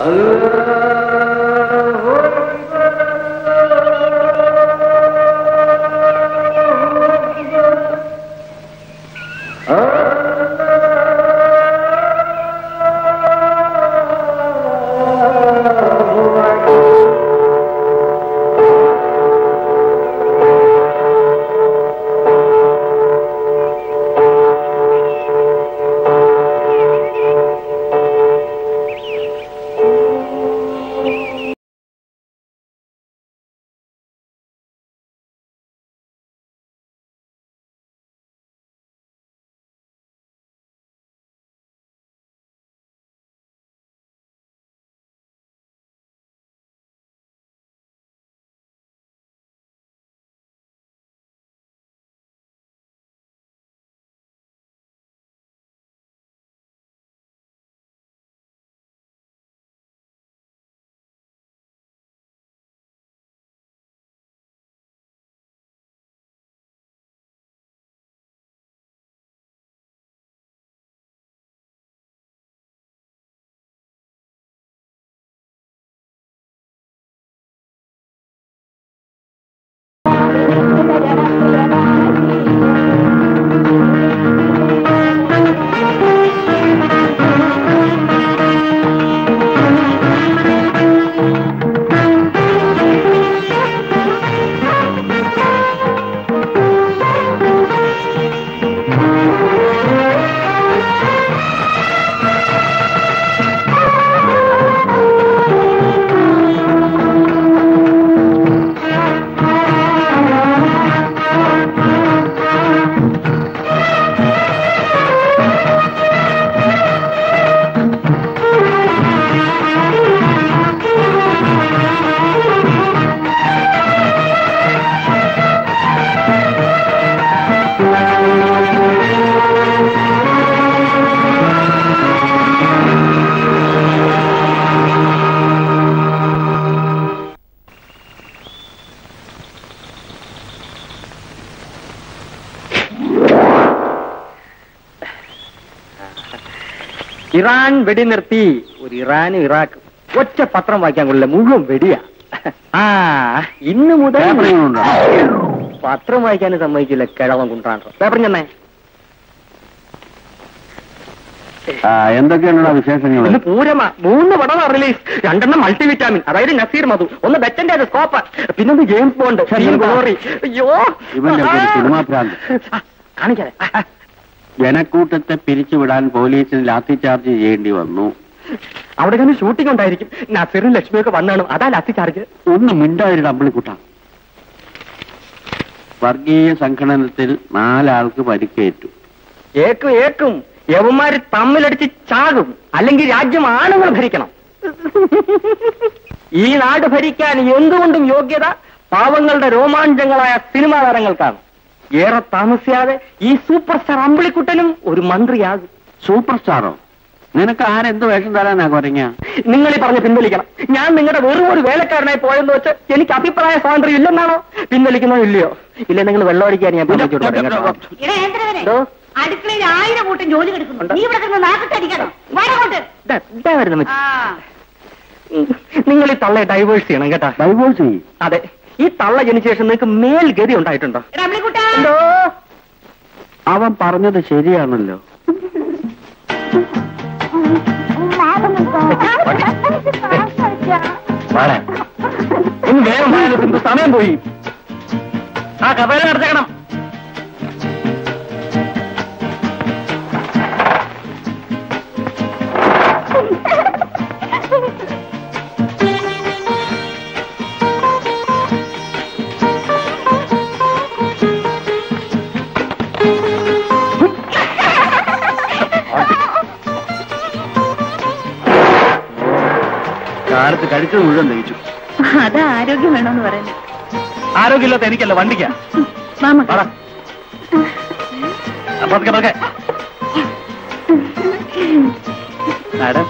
Iran വെടിനിർത്തി. ഒരു ഇറാനും ഇറാഖും ഒറ്റ പത്രം വായിക്കാൻ കൊള്ളില്ല, മുഴുവൻ വെടിയാ. ആ ഇന്ന് മുതൽ പത്രം വായിക്കാൻ സമ്മതിക്കില്ല, കിഴവൻ കുണ്ടാണ്. പേപ്പർ ചെന്നേ. എന്തൊക്കെയാണ് വിശേഷങ്ങൾ? ഇന്ന് പൂരമാ. 3 പടം റിലീസ്. 2 മൾട്ടിവിറ്റാമിൻ, അതായത് നസീർ മധു, ഒന്ന് ബെറ്റന്റെ അത് സ്കോപ്പ്, പിന്നൊന്ന് ജെയിംസ് ബോണ്ട്, ഗ്ലോറി. അയ്യോ കാണിക്കാതെ. ജനക്കൂട്ടത്തെ പിരിച്ചുവിടാൻ പോലീസിന് ലാത്തി ചാർജ് ചെയ്യേണ്ടി വന്നു. അവിടെ തന്നെ ഷൂട്ടിംഗ് ഉണ്ടായിരിക്കും. നസീറും ലക്ഷ്മിയൊക്കെ വന്നാണ്, അതാ ലാത്തി ചാർജ്. ഒന്ന് മിണ്ടായിരുന്നു അമ്പിളിക്കുട്ട. വർഗീയ സംഘടനത്തിൽ 4 ആൾക്ക് പരിക്കേറ്റു. ഏക്കും യവന്മാര് തമ്മിലടിച്ച് ചാകും, അല്ലെങ്കിൽ രാജ്യം ആണുങ്ങൾ ഭരിക്കണം. ഈ നാട് ഭരിക്കാൻ എന്തുകൊണ്ടും യോഗ്യത പാവങ്ങളുടെ രോമാഞ്ചങ്ങളായ സിനിമാ താരങ്ങൾക്കാണ്. ഏറെ താമസിയാതെ ഈ സൂപ്പർ സ്റ്റാർ അമ്പിളിക്കുട്ടനും ഒരു മന്ത്രിയാകും. സൂപ്പർ സ്റ്റാറോ? നിനക്ക് ആരെന്ത് വേഷം തരാനാ കുറഞ്ഞ? നിങ്ങൾ ഈ പറഞ്ഞ് പിൻവലിക്കണം. ഞാൻ നിങ്ങളുടെ വെറും ഒരു വേലക്കാരനായി പോയെന്ന് വെച്ച് എനിക്ക് അഭിപ്രായ സ്വാതന്ത്ര്യം ഇല്ലെന്നാണോ? പിൻവലിക്കണോ ഇല്ലയോ? ഇല്ല, നിങ്ങൾ വെള്ളമടിക്കാൻ ഞാൻ അടുക്കളയിൽ 1000 കൂട്ടം ജോലി കിടക്കുന്നു. നിങ്ങൾ ഈ തള്ളയെ ഡൈവേഴ്സ് ചെയ്യണം കേട്ടാ. ഡൈവേഴ്സ് ചെയ്യും? അതെ. ഈ തള്ള ജനിച്ച ശേഷം നിങ്ങൾക്ക് മേൽഗതി ഉണ്ടായിട്ടുണ്ടോ? എന്തോ അവൻ പറഞ്ഞത് ശരിയാണല്ലോ. വേഗം സമയം പോയി. ആ കഥയിൽ നടത്തേക്കണം. കാലത്ത് കഴിച്ചത് മുഴുവൻ ദഹിച്ചു. അത് ആരോഗ്യം വേണമെന്ന് പറയുന്നത്. ആരോഗ്യമില്ലാത്ത എനിക്കല്ല, വണ്ടിക്കാ. മാഡം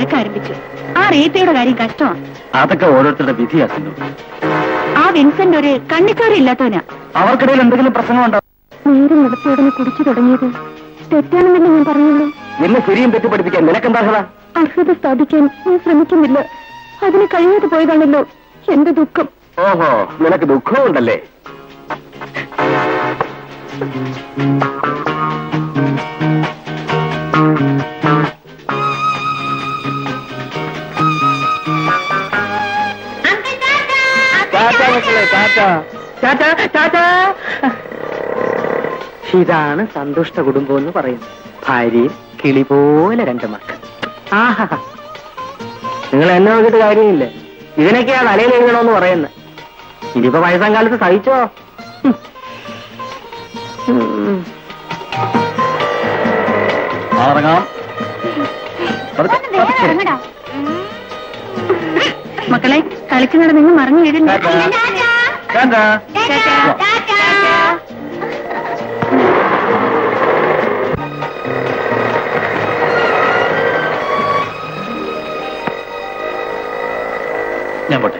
വഴക്കാരംഭിച്ചു. ആ റീത്തയുടെ കാര്യം കഷ്ടമാണ്. അതൊക്കെ ഓരോരുത്തരുടെ വിധിയാക്കുന്നു. ആ വിൻസെന്റ് ഒരു കണ്ണിക്കാരില്ലാത്തവനാ. അവർക്കിടയിൽ എന്തെങ്കിലും പ്രശ്നമുണ്ടോ? നേരം നടത്തിയോടനെ കുടിച്ചു തുടങ്ങിയത് തെറ്റാണെന്നല്ലേ ഞാൻ പറഞ്ഞുള്ളൂ. എന്നെ ശരിയും തെറ്റ് പഠിപ്പിക്കാൻ നിനക്കെന്താ അർഹത? അർഹത സ്ഥാപിക്കാൻ ഞാൻ ശ്രമിക്കുന്നില്ല. അതിന് കഴിയാതെ പോയതാണല്ലോ എന്റെ ദുഃഖം. ഓഹോ, നിനക്ക് ദുഃഖമുണ്ടല്ലേ? ഇതാണ് സന്തുഷ്ട കുടുംബം എന്ന് പറയുന്നത്. ഭാര്യയും കിളി പോലെ 2 മക്കൾ. ആഹാ, നിങ്ങൾ എന്നെ നോക്കിയിട്ട് കാര്യമില്ല. ഇതിനൊക്കെയാണ് തലയിൽ എഴുതണമെന്ന് പറയുന്നത്. ഇനിയിപ്പോ വയസ്സാം കാലത്ത് സഹിച്ചോ? മക്കളെ, കളിക്കുന്നത് നിങ്ങൾ മറന്നു വീടില്ല. ഞാൻ പോട്ടെ.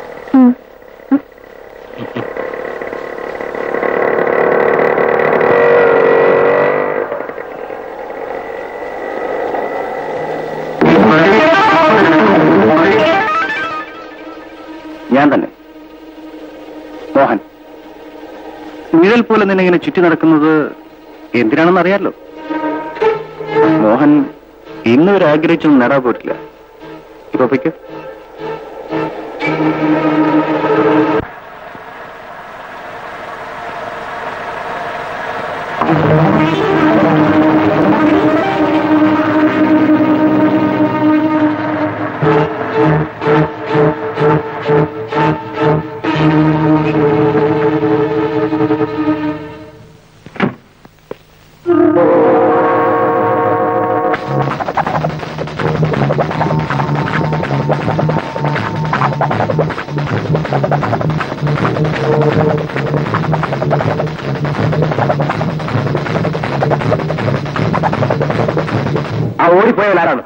ഞാൻ തന്നെ മോഹൻ. നിഴൽ പോലെ നിന്നെ ഇങ്ങനെ ചുറ്റി നടക്കുന്നത് എന്തിനാണെന്ന് അറിയാലോ. മോഹൻ ഇന്നുവരെ ആഗ്രഹിച്ചൊന്നും നേടാൻ പോയിട്ടില്ല. ഇപ്പൊ പൊയ്ക്കോ. ഓടിപ്പോയവൻ ആരാണ്?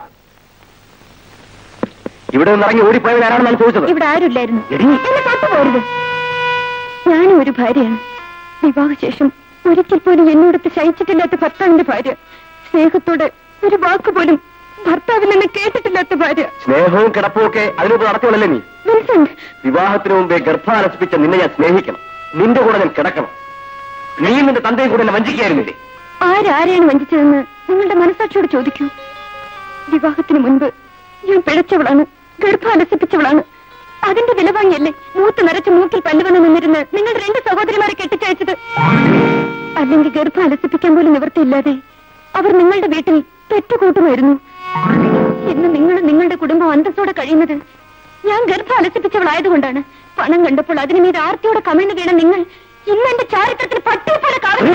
ഇവിടെ നിന്ന് ഇറങ്ങി ഓടിപ്പോയവൻ ആരാണെന്നാണ് ചോദിച്ചത്. ഇവിടെ ആരുമില്ലായിരുന്നു. എന്നെ തൊട്ടുപോരുത്. ഞാനും ഒരു ഭാര്യയാണ്. വിവാഹശേഷം ഒരിക്കൽ പോലും എന്നോടത്ത് ശയിച്ചിട്ടില്ലാത്ത ഭർത്താവിന്റെ ഭാര്യ. സ്നേഹത്തോടെ ഒരു വാക്കുപോലും ഭർത്താവിൽ നിന്ന് കേട്ടിട്ടില്ലാത്ത ഭാര്യ. സ്നേഹവും കിടപ്പും ഒക്കെ അതിനൊപ്പം നടത്തിയല്ലേ നീ? വിൻസെന്റ്, വിവാഹത്തിന് മുമ്പേ ഗർഭാലസിപ്പിച്ച നിന്നെ ഞാൻ സ്നേഹിക്കണം. നിന്റെ കൂടെ ഞാൻ കിടക്കണം. നീ നിന്റെ തന്തയും കൂടെ എന്നെ വഞ്ചിക്കായിരുന്നില്ലേ? ആരാരെയാണ് വഞ്ചിച്ചതെന്ന് നിങ്ങളുടെ മനസ്സാക്ഷിയോട് ചോദിക്കൂ. വിവാഹത്തിന് മുൻപ് ഞാൻ പിഴച്ചവളാണ്, ഗർഭാലസിപ്പിച്ചവളാണ്. അതിന്റെ വില വാങ്ങിയല്ലേ മൂത്ത് നിറച്ച് മൂക്കിൽ പല്ലുവന്ന് നിന്നിരുന്ന് നിങ്ങൾ 2 സഹോദരിമാരെ കെട്ടിച്ചയച്ചത്. അല്ലെങ്കിൽ ഗർഭാലസിപ്പിക്കാൻ പോലും നിവൃത്തിയില്ലാതെ അവർ നിങ്ങളുടെ വീട്ടിൽ തെറ്റുകൂട്ടുമായിരുന്നു. ഇന്ന് നിങ്ങളും നിങ്ങളുടെ കുടുംബം അന്തസ്സോടെ കഴിയുന്നത് ഞാൻ ഗർഭാലസിപ്പിച്ചവളായതുകൊണ്ടാണ്. പണം കണ്ടപ്പോൾ അതിന് മീത് ആർത്തിയോടെ കമിഴ്ന്നു വീണ നിങ്ങൾ ഇന്ന് എന്റെ ചാരിത്രത്തിൽ പട്ടിയെ പോലെ കാണുന്നു.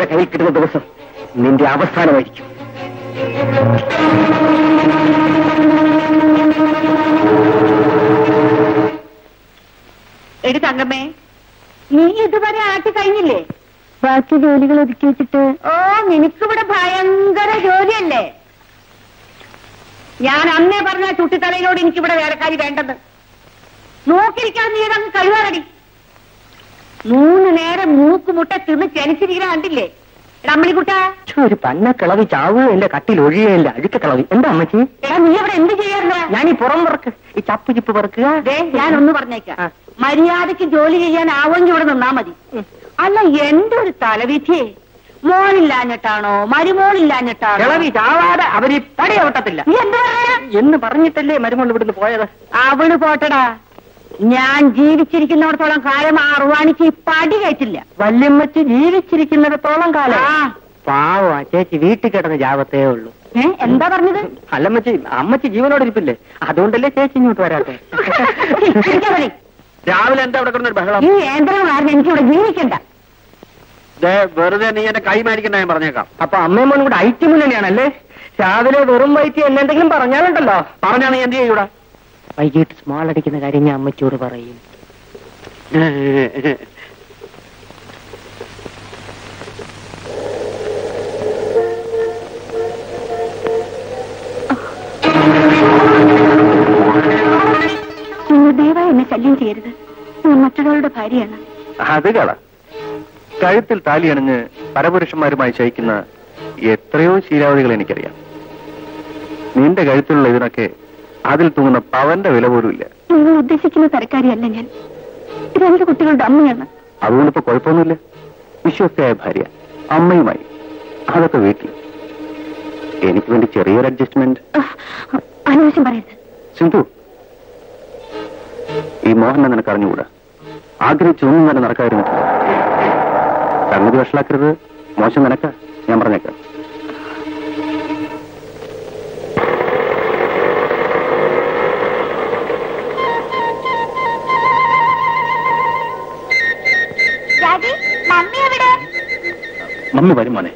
അവന്റെ കയ്യിൽ കിട്ടുന്ന ദിവസം നിന്റെ അവസാനമായിരിക്കും. എടി തങ്കമ്മേ, നീ ഇതുവരെ ആട്ടി കഴിഞ്ഞില്ലേ? ബാക്കി ജോലികൾ ഒതുക്കി വെച്ചിട്ട്. ഓ, നിനക്കിവിടെ ഭയങ്കര ജോലിയല്ലേ? ഞാൻ അന്നേ പറഞ്ഞ ചുട്ടിത്തലയിലോട് എനിക്കിവിടെ വേലക്കാരി വേണ്ടത്. നോക്കിയിരിക്കാൻ നീ അങ്ങ് കഴിവാറടി. 3 നേരം മൂക്കുമുട്ട തിന്ന് ചെനിച്ചിരിക്കുന്ന കണ്ടില്ലേ അമ്മണിക്കുട്ട? ഒരു പന്ന കിളവി ചാവുകയില്ല, കട്ടിൽ ഒഴിയുകയില്ല, അഴുക്ക കിളവി. എന്താ അമ്മച്ചി? നീ അവിടെ എന്ത് ചെയ്യാറുണ്ടോ? ഞാൻ ഈ പുറം പറക്ക്, ഈ ചപ്പ് ചിപ്പ് പറക്കുക. ഞാനൊന്ന് പറഞ്ഞേക്കാം, മര്യാദയ്ക്ക് ജോലി ചെയ്യാനാവെങ്കിൽ ഇവിടെ നിന്നാ മതി. അല്ല, എന്റെ ഒരു തലവിധിയെ, മോനില്ലാഞ്ഞിട്ടാണോ മരുമോളില്ലാഞ്ഞിട്ടാണോ? കിളവി ചാവാതെ അവര് പടി അവട്ടത്തില്ല എന്ന് പറഞ്ഞിട്ടല്ലേ മരുമോൾ ഇവിടുന്ന് പോയത്. അവള് പോട്ടടാ, ഞാൻ ജീവിച്ചിരിക്കുന്നിടത്തോളം കാലം അറുവാണിക്ക് പടി കയറ്റില്ല. വല്യമ്മച്ചി ജീവിച്ചിരിക്കുന്നിടത്തോളം കാലം പാവ ചേച്ചി വീട്ടിൽ കിടന്ന് ജാവത്തേ ഉള്ളൂ. എന്താ പറഞ്ഞത്? അല്ലമ്മച്ചി, അമ്മച്ചി ജീവനോട് ഇരിപ്പില്ലേ, അതുകൊണ്ടല്ലേ ചേച്ചി ഇങ്ങോട്ട് വരാത്തെ. രാവിലെ എന്താ അവിടെ കിടന്നൊരു ബഹളം? ഈ യന്ത്രം കാരണം എനിക്കിവിടെ ജീവിക്കണ്ട. വെറുതെ നീ എന്റെ കൈ മേടിക്കണ്ട, ഞാൻ പറഞ്ഞേക്കാം. അപ്പൊ അമ്മയും മോനും കൂടെ ഐറ്റം തന്നെയാണല്ലേ? രാവിലെ വെറും വയറ്റി എന്നെന്തെങ്കിലും പറഞ്ഞാലുണ്ടല്ലോ. പറഞ്ഞാ നീ എന്ത് ചെയ്യൂടാ? വൈകിട്ട് സ്മാൾ അടിക്കുന്ന കാര്യം ഞാൻ അമ്മച്ചോട് പറയും. നിങ്ങൾ ദയവായി എന്നെ ശല്യം ചെയ്യരുത്. ഞാൻ മറ്റൊരാളുടെ ഭാര്യയാണ്. അത് കള. കഴുത്തിൽ താലിയണിഞ്ഞ് പരപുരുഷന്മാരുമായി ശയിക്കുന്ന എത്രയോ ശീലാവധികൾ എനിക്കറിയാം. നിന്റെ കഴുത്തിലുള്ള ഇതിനൊക്കെ അതിൽ തൂങ്ങുന്ന പവന്റെ വില പോലും ഇല്ല. നിങ്ങൾ ഉദ്ദേശിക്കുന്ന തരക്കാരിയല്ല ഞാൻ. 2 കുട്ടികളുടെ അമ്മയാണ്. അതുകൊണ്ടിപ്പോ കുഴപ്പമൊന്നുമില്ല. വിശ്വസ്തയായ ഭാര്യ, അമ്മയുമായി, അതൊക്കെ വീട്ടിൽ. എനിക്ക് വേണ്ടി ചെറിയൊരു അഡ്ജസ്റ്റ്മെന്റ്. അനാവശ്യം പറയരുത് സിന്ധു. ഈ മോഹനെ നിനക്ക് അറിഞ്ഞുകൂടാ. ആഗ്രഹിച്ചൊന്നും തന്നെ നടക്കാതിരുന്നു. സംഗതി വഷളാക്കരുത്. മോശം നിനക്ക, ഞാൻ പറഞ്ഞേക്കാം. മമ്മി വരും മോനെ.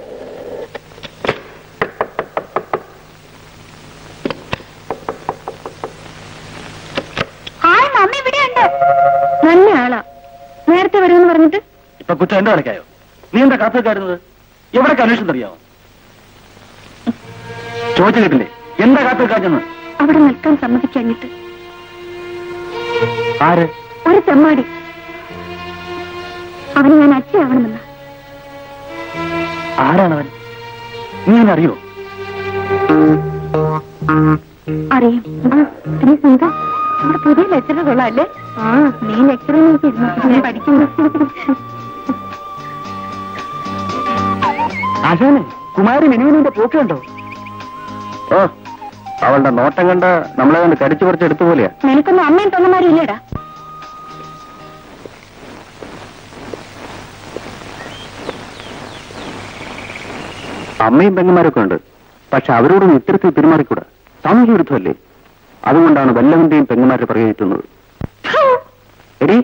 നല്ല ആളാ. നേരത്തെ വരുമെന്ന് പറഞ്ഞിട്ട് ഇപ്പൊ കുറ്റം എന്റെ കളിക്കായോ? നീ എന്താ കാത്തുവെക്കാരുന്നത്? എവിടെ അന്വേഷണം അറിയാമോ? ചോദിച്ചു കേട്ടില്ലേ എന്താ കാത്തുവെക്കാഞ്ഞെന്ന്? അവിടെ നിൽക്കാൻ സമ്മതിക്കാഞ്ഞിട്ട്. ആര്? ഒരു ചെമ്മാടി. അവന് ഞാൻ അച്ഛയാവണമെന്ന്. ആരാണവൻ? നീ അറിയോ? അറിയും. പിന്നെ സുന്ദ, നമ്മുടെ പുതിയ ലെക്ചർ കൊള്ളാല്ലേ? നീ ലെക്ചർ നോക്കിയിരുന്നു പഠിക്കുന്നു. ആശാനെ, കുമാരി മിനുവിനെ പോക്കുണ്ടോ? ഓ, അവളുടെ നോട്ടം കണ്ട നമ്മളെ കണ്ട് കടിച്ചു പറിച്ച് എടുത്തു പോലെയാ. നിനക്കൊന്നും അമ്മയും തൊന്നമാരും ഇല്ലേടാ? അമ്മയും പെങ്ങന്മാരൊക്കെ ഉണ്ട്. പക്ഷെ അവരോടൊന്നും ഇത്തരത്തിൽ പെരുമാറിക്കൂടാ. സാമൂഹ്യ വിരുദ്ധമല്ലേ? അതുകൊണ്ടാണ് വല്ലവന്റെയും പെങ്ങന്മാരെ പ്രയോഗിക്കുന്നത്. എടി,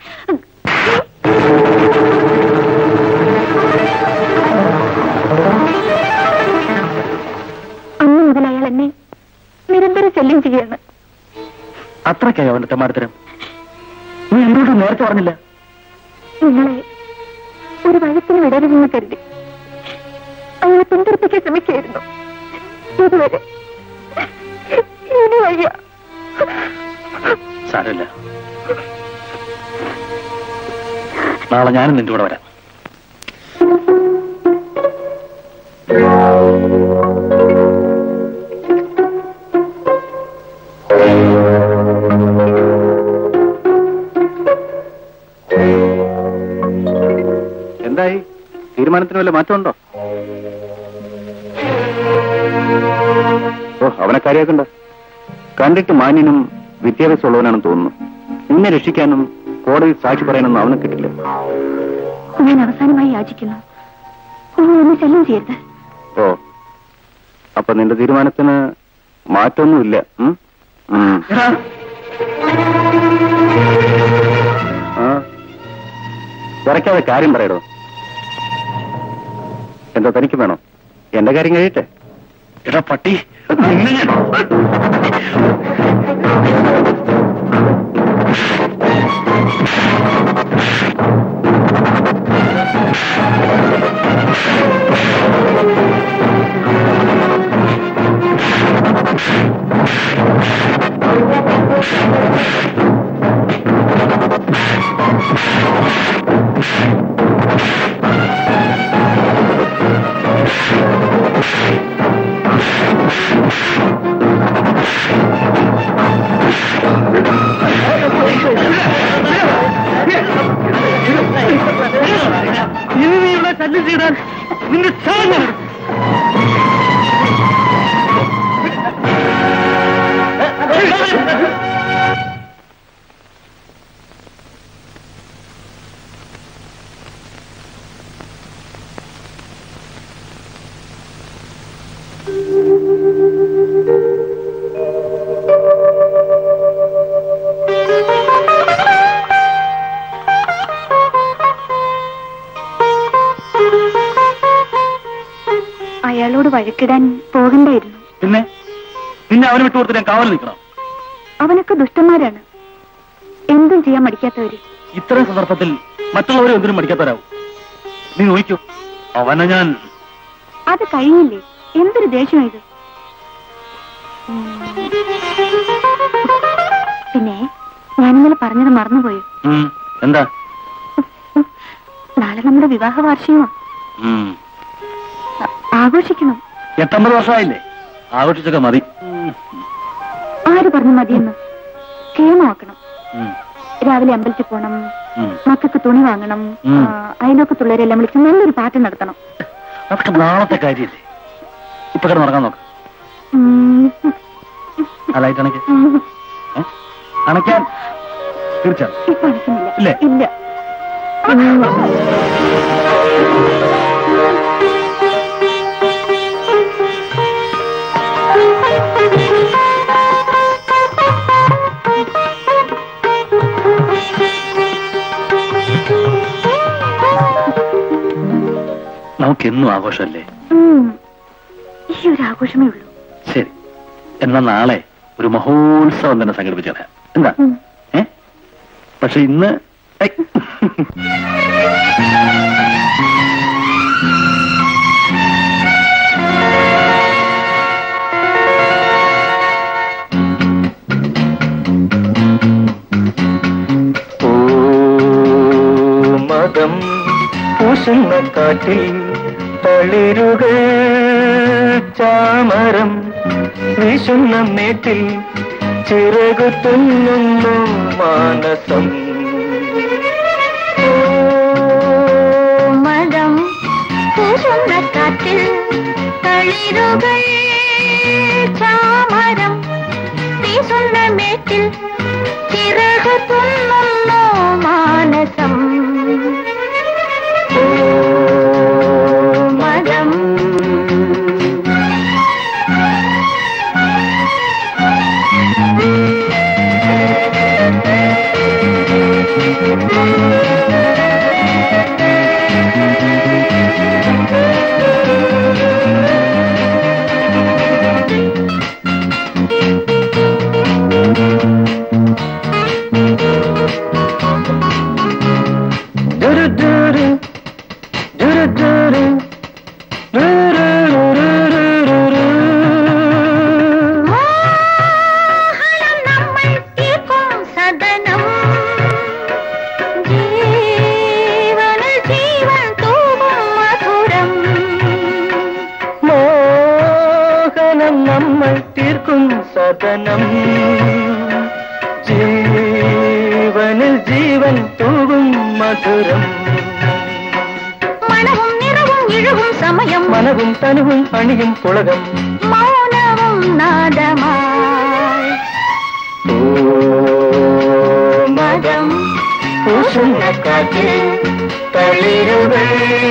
അന്ന് മുതൽ അയാൾ എന്നെ നിരന്തരം ശല്യം ചെയ്യാണ്. അത്രയ്ക്കായോ അവന്റെ തെമ്മാടിത്തരം? നീ എന്തുകൊണ്ടും നേരത്തെ പറഞ്ഞില്ല? നിങ്ങളെ ഒരു വഴക്കിന് വിടരുതെന്ന് കരുതി അയാളെ പിന്തുണപ്പിക്കാൻ ശ്രമിക്കായിരുന്നു. ഇതുവരെ ഇനി വയ്യ. സാരമില്ല, നാളെ ഞാനും നിന്റെ കൂടെ വരാം. എന്തായി? തീരുമാനത്തിന് വല്ല മാറ്റമുണ്ടോ? ഓ, അവനെ കാര്യമാക്കണ്ട. കണ്ടിട്ട് മാന്യനും വിദ്യാഭ്യാസമുള്ളവനാണെന്ന് തോന്നുന്നു. നിന്നെ രക്ഷിക്കാനും കോടതി സാക്ഷി പറയാനൊന്നും അവനെ കിട്ടില്ല. ഞാൻ അവസാനമായി യാചിക്കുന്നു, എന്നെ ശല്യം ചെയ്യരുത്. ഓ, അപ്പൊ നിന്റെ തീരുമാനത്തിന് മാറ്റമൊന്നുമില്ല. വിറയ്ക്കാതെ കാര്യം പറയടോ. എന്താ തനിക്ക് വേണോ? എന്റെ കാര്യം കഴിയട്ടെ. എടാ പട്ടി, അയാളോട് വഴക്കിടാൻ പോകണ്ടായിരുന്നു. പിന്നെ നിന്നെ അവന് വിട്ടുകൊടുത്ത് ഞാൻ കാവൽ നിൽക്കണം. അവനൊക്കെ ദുഷ്ടന്മാരാണ്, എന്തും ചെയ്യാൻ മടിക്കാത്തവര്. ഇത്തരം സന്ദർഭത്തിൽ മറ്റുള്ളവരെ എന്തിനും മടിക്കാത്തവരാവും. നീ നോക്കൂ, അവനെ ഞാൻ... അത് കഴിഞ്ഞില്ലേ? എന്തൊരു ദേഷ്യമായത്. പിന്നെ ഞാനിന്നലെ പറഞ്ഞത് മറന്നുപോയോ? എന്താ? നാളെ നമ്മുടെ വിവാഹ വാർഷികമാണ്. ആഘോഷിക്കണം. 8 വർഷമായില്ലേ? ആഘോഷിച്ചൊക്കെ മതി. ആര് പറഞ്ഞു മതിയെന്ന്? കേമാക്കണം. രാവിലെ അമ്പലത്തിൽ പോണം, മക്കൾക്ക് തുണി വാങ്ങണം, അയൽവക്കത്തുള്ളവരെല്ലാം വിളിച്ച് നല്ലൊരു പാട്ട് നടത്തണം. അതൊക്കെ നാളത്തെ കാര്യല്ലേ? ഇപ്പൊ കിടന്ന് നടക്കാൻ നോക്ക്. ലൈറ്റ് അണയ്ക്ക്. അണയ്ക്കാൻ തീർച്ചയായും. ഇപ്പൊ അണയ്ക്കുന്നില്ല. ഇല്ലേ? ഇല്ല. നമുക്കെന്നും ആഘോഷമല്ലേ? ഈ ഒരു ആഘോഷമേ ഉള്ളൂ. ശരി, എന്നാ നാളെ ഒരു മഹോത്സവം തന്നെ സംഘടിപ്പിച്ചേരാം. എന്താ? പക്ഷെ ഇന്ന് കാട്ടിൽ തളിരുകൾ ചാമരം വീശുന്ന മേട്ടിൽ ചിറകു തുന്നുന്നു മാനസം. മതം പൂശുന്ന കാട്ടിൽ തളിരുകൾ ചാമരം വീശുന്ന മേട്ടിൽ ചിറകു തുന്നുന്നു മാനസം. ജീവനിൽ ജീവൻ തൂകും മധുരം. മണവും നിറവും ഇഴവും സമയം മനവും തനുവും അണിയും പുളകം മൗനവും നാദമായി. ഓ മതം പൂശുന്ന കാറ്റിൽ തളിരുകൾ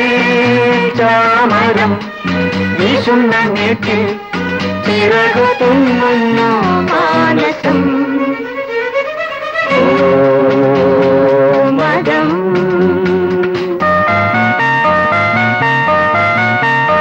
ചാമരം വീശുന്ന നീട്ടിൽ ചിറകു തുന്നുന്നു മാനസം. മതം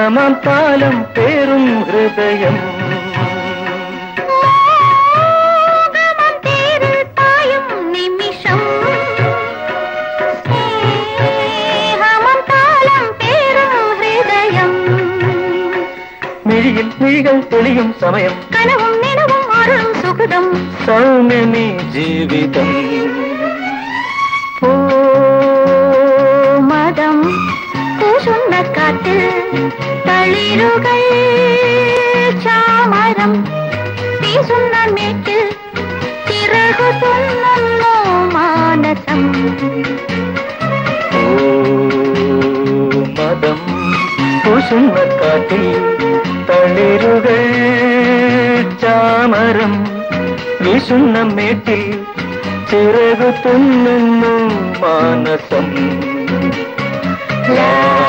മോഹമാം താലം പേറും ഹൃദയം മിഴിയിൽ മിഴികൾ തെളിയും സമയം കനവും നിലവും അരുളും സുഖം സൗമ്യമീ ജീവിതം ഓ മതം പൂശുന്ന കാറ്റിൽ തളിരുകൾ ചാമരം വീശുന്ന മേറ്റിൽ ചിറകു തുന്നുന്നു മാനസം ഓ മതം പൂശുന്ന കാറ്റിൽ തളിരുകൾ ചാമരം വീശുന്ന മേട്ടിൽ ചിറകു തുന്നുന്നു മാനസം ലാ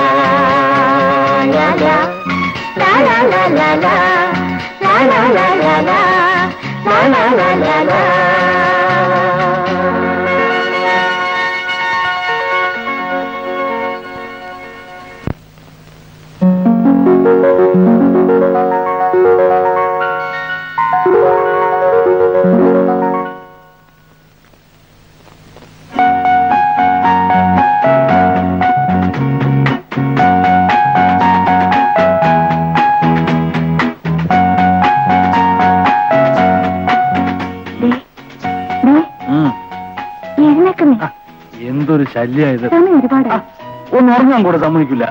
ലാ ലാ ലാ ലാ ലാ ലാ ലാ ലാ ലാ ലാ ലാ ലാ ലാ ലാ ലാ ലാ. എന്തൊരു ശല്യായത്. ഒരുപാട് ഒന്ന് ഉറങ്ങാൻ കൂടെ സമ്മതിക്കില്ല.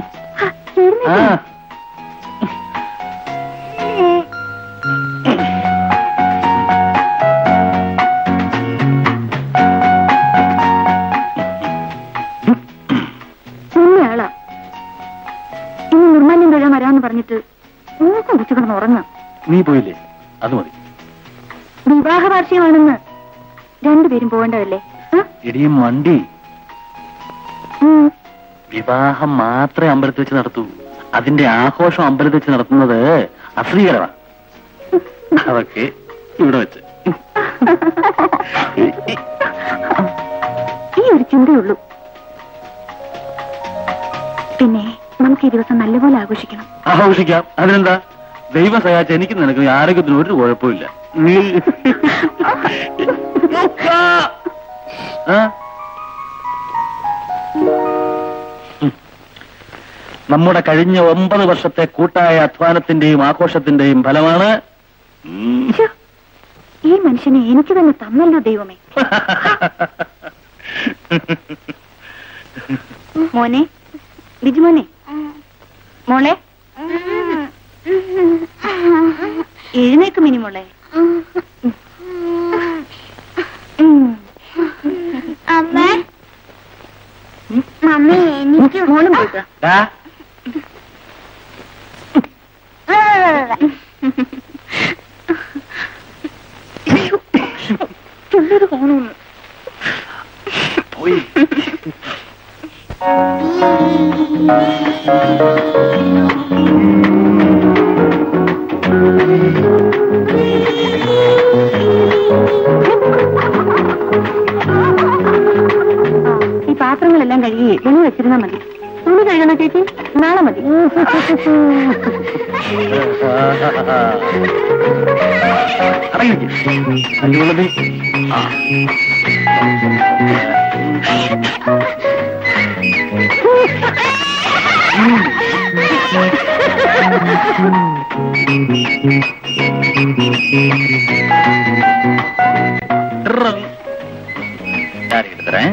ആളാ ഇനി നിർമ്മാല്യം തൊഴാൻ വരാന്ന് പറഞ്ഞിട്ട് മൂക്കം കുറിച്ച് കിടന്ന് ഉറങ്ങാം. നീ പോയില്ലേ? അത് മതി. വിവാഹ വാർഷികമാണെന്ന് രണ്ടുപേരും പോകേണ്ടതല്ലേ? ഇടിയും വണ്ടി വിവാഹം മാത്രമേ അമ്പലത്തിൽ വെച്ച് നടത്തൂ. അതിന്റെ ആഘോഷം അമ്പലത്തിൽ വെച്ച് നടത്തുന്നത് അശ്രീകരമാണ്. അതൊക്കെ ഇവിടെ വെച്ച് ഈ ഒരു ചിന്തയുള്ളൂ. പിന്നെ നമുക്ക് ഈ ദിവസം നല്ലപോലെ ആഘോഷിക്കണം. ആഘോഷിക്കാം, അതിനെന്താ? ദൈവം സഹായിച്ച എനിക്ക് നിനക്ക് ആരോഗ്യത്തിന് ഒരു കുഴപ്പമില്ല. നീ നമ്മുടെ കഴിഞ്ഞ 9 വർഷത്തെ കൂട്ടായ അധ്വാനത്തിന്റെയും ആഘോഷത്തിന്റെയും ഫലമാണ്. ഈ മനുഷ്യനെ എനിക്ക് തന്നെ തന്നല്ലോ ദൈവമേ. മോനെ, ബിജുമോനെ, മോളെ എഴുന്നേക്കും ഇനി മോളെ. മമ്മി എനിക്ക് മോളും പോയിക്കാം. ചുള്ളൊരു കാണുന്നു പോയി. ഈ പാത്രങ്ങളെല്ലാം കഴുകി വെളിയിൽ വെച്ചിരുന്നാ മതി. തുണി കഴുകണ ചേച്ചി? നാളെ മതി. എടുത്തരേ.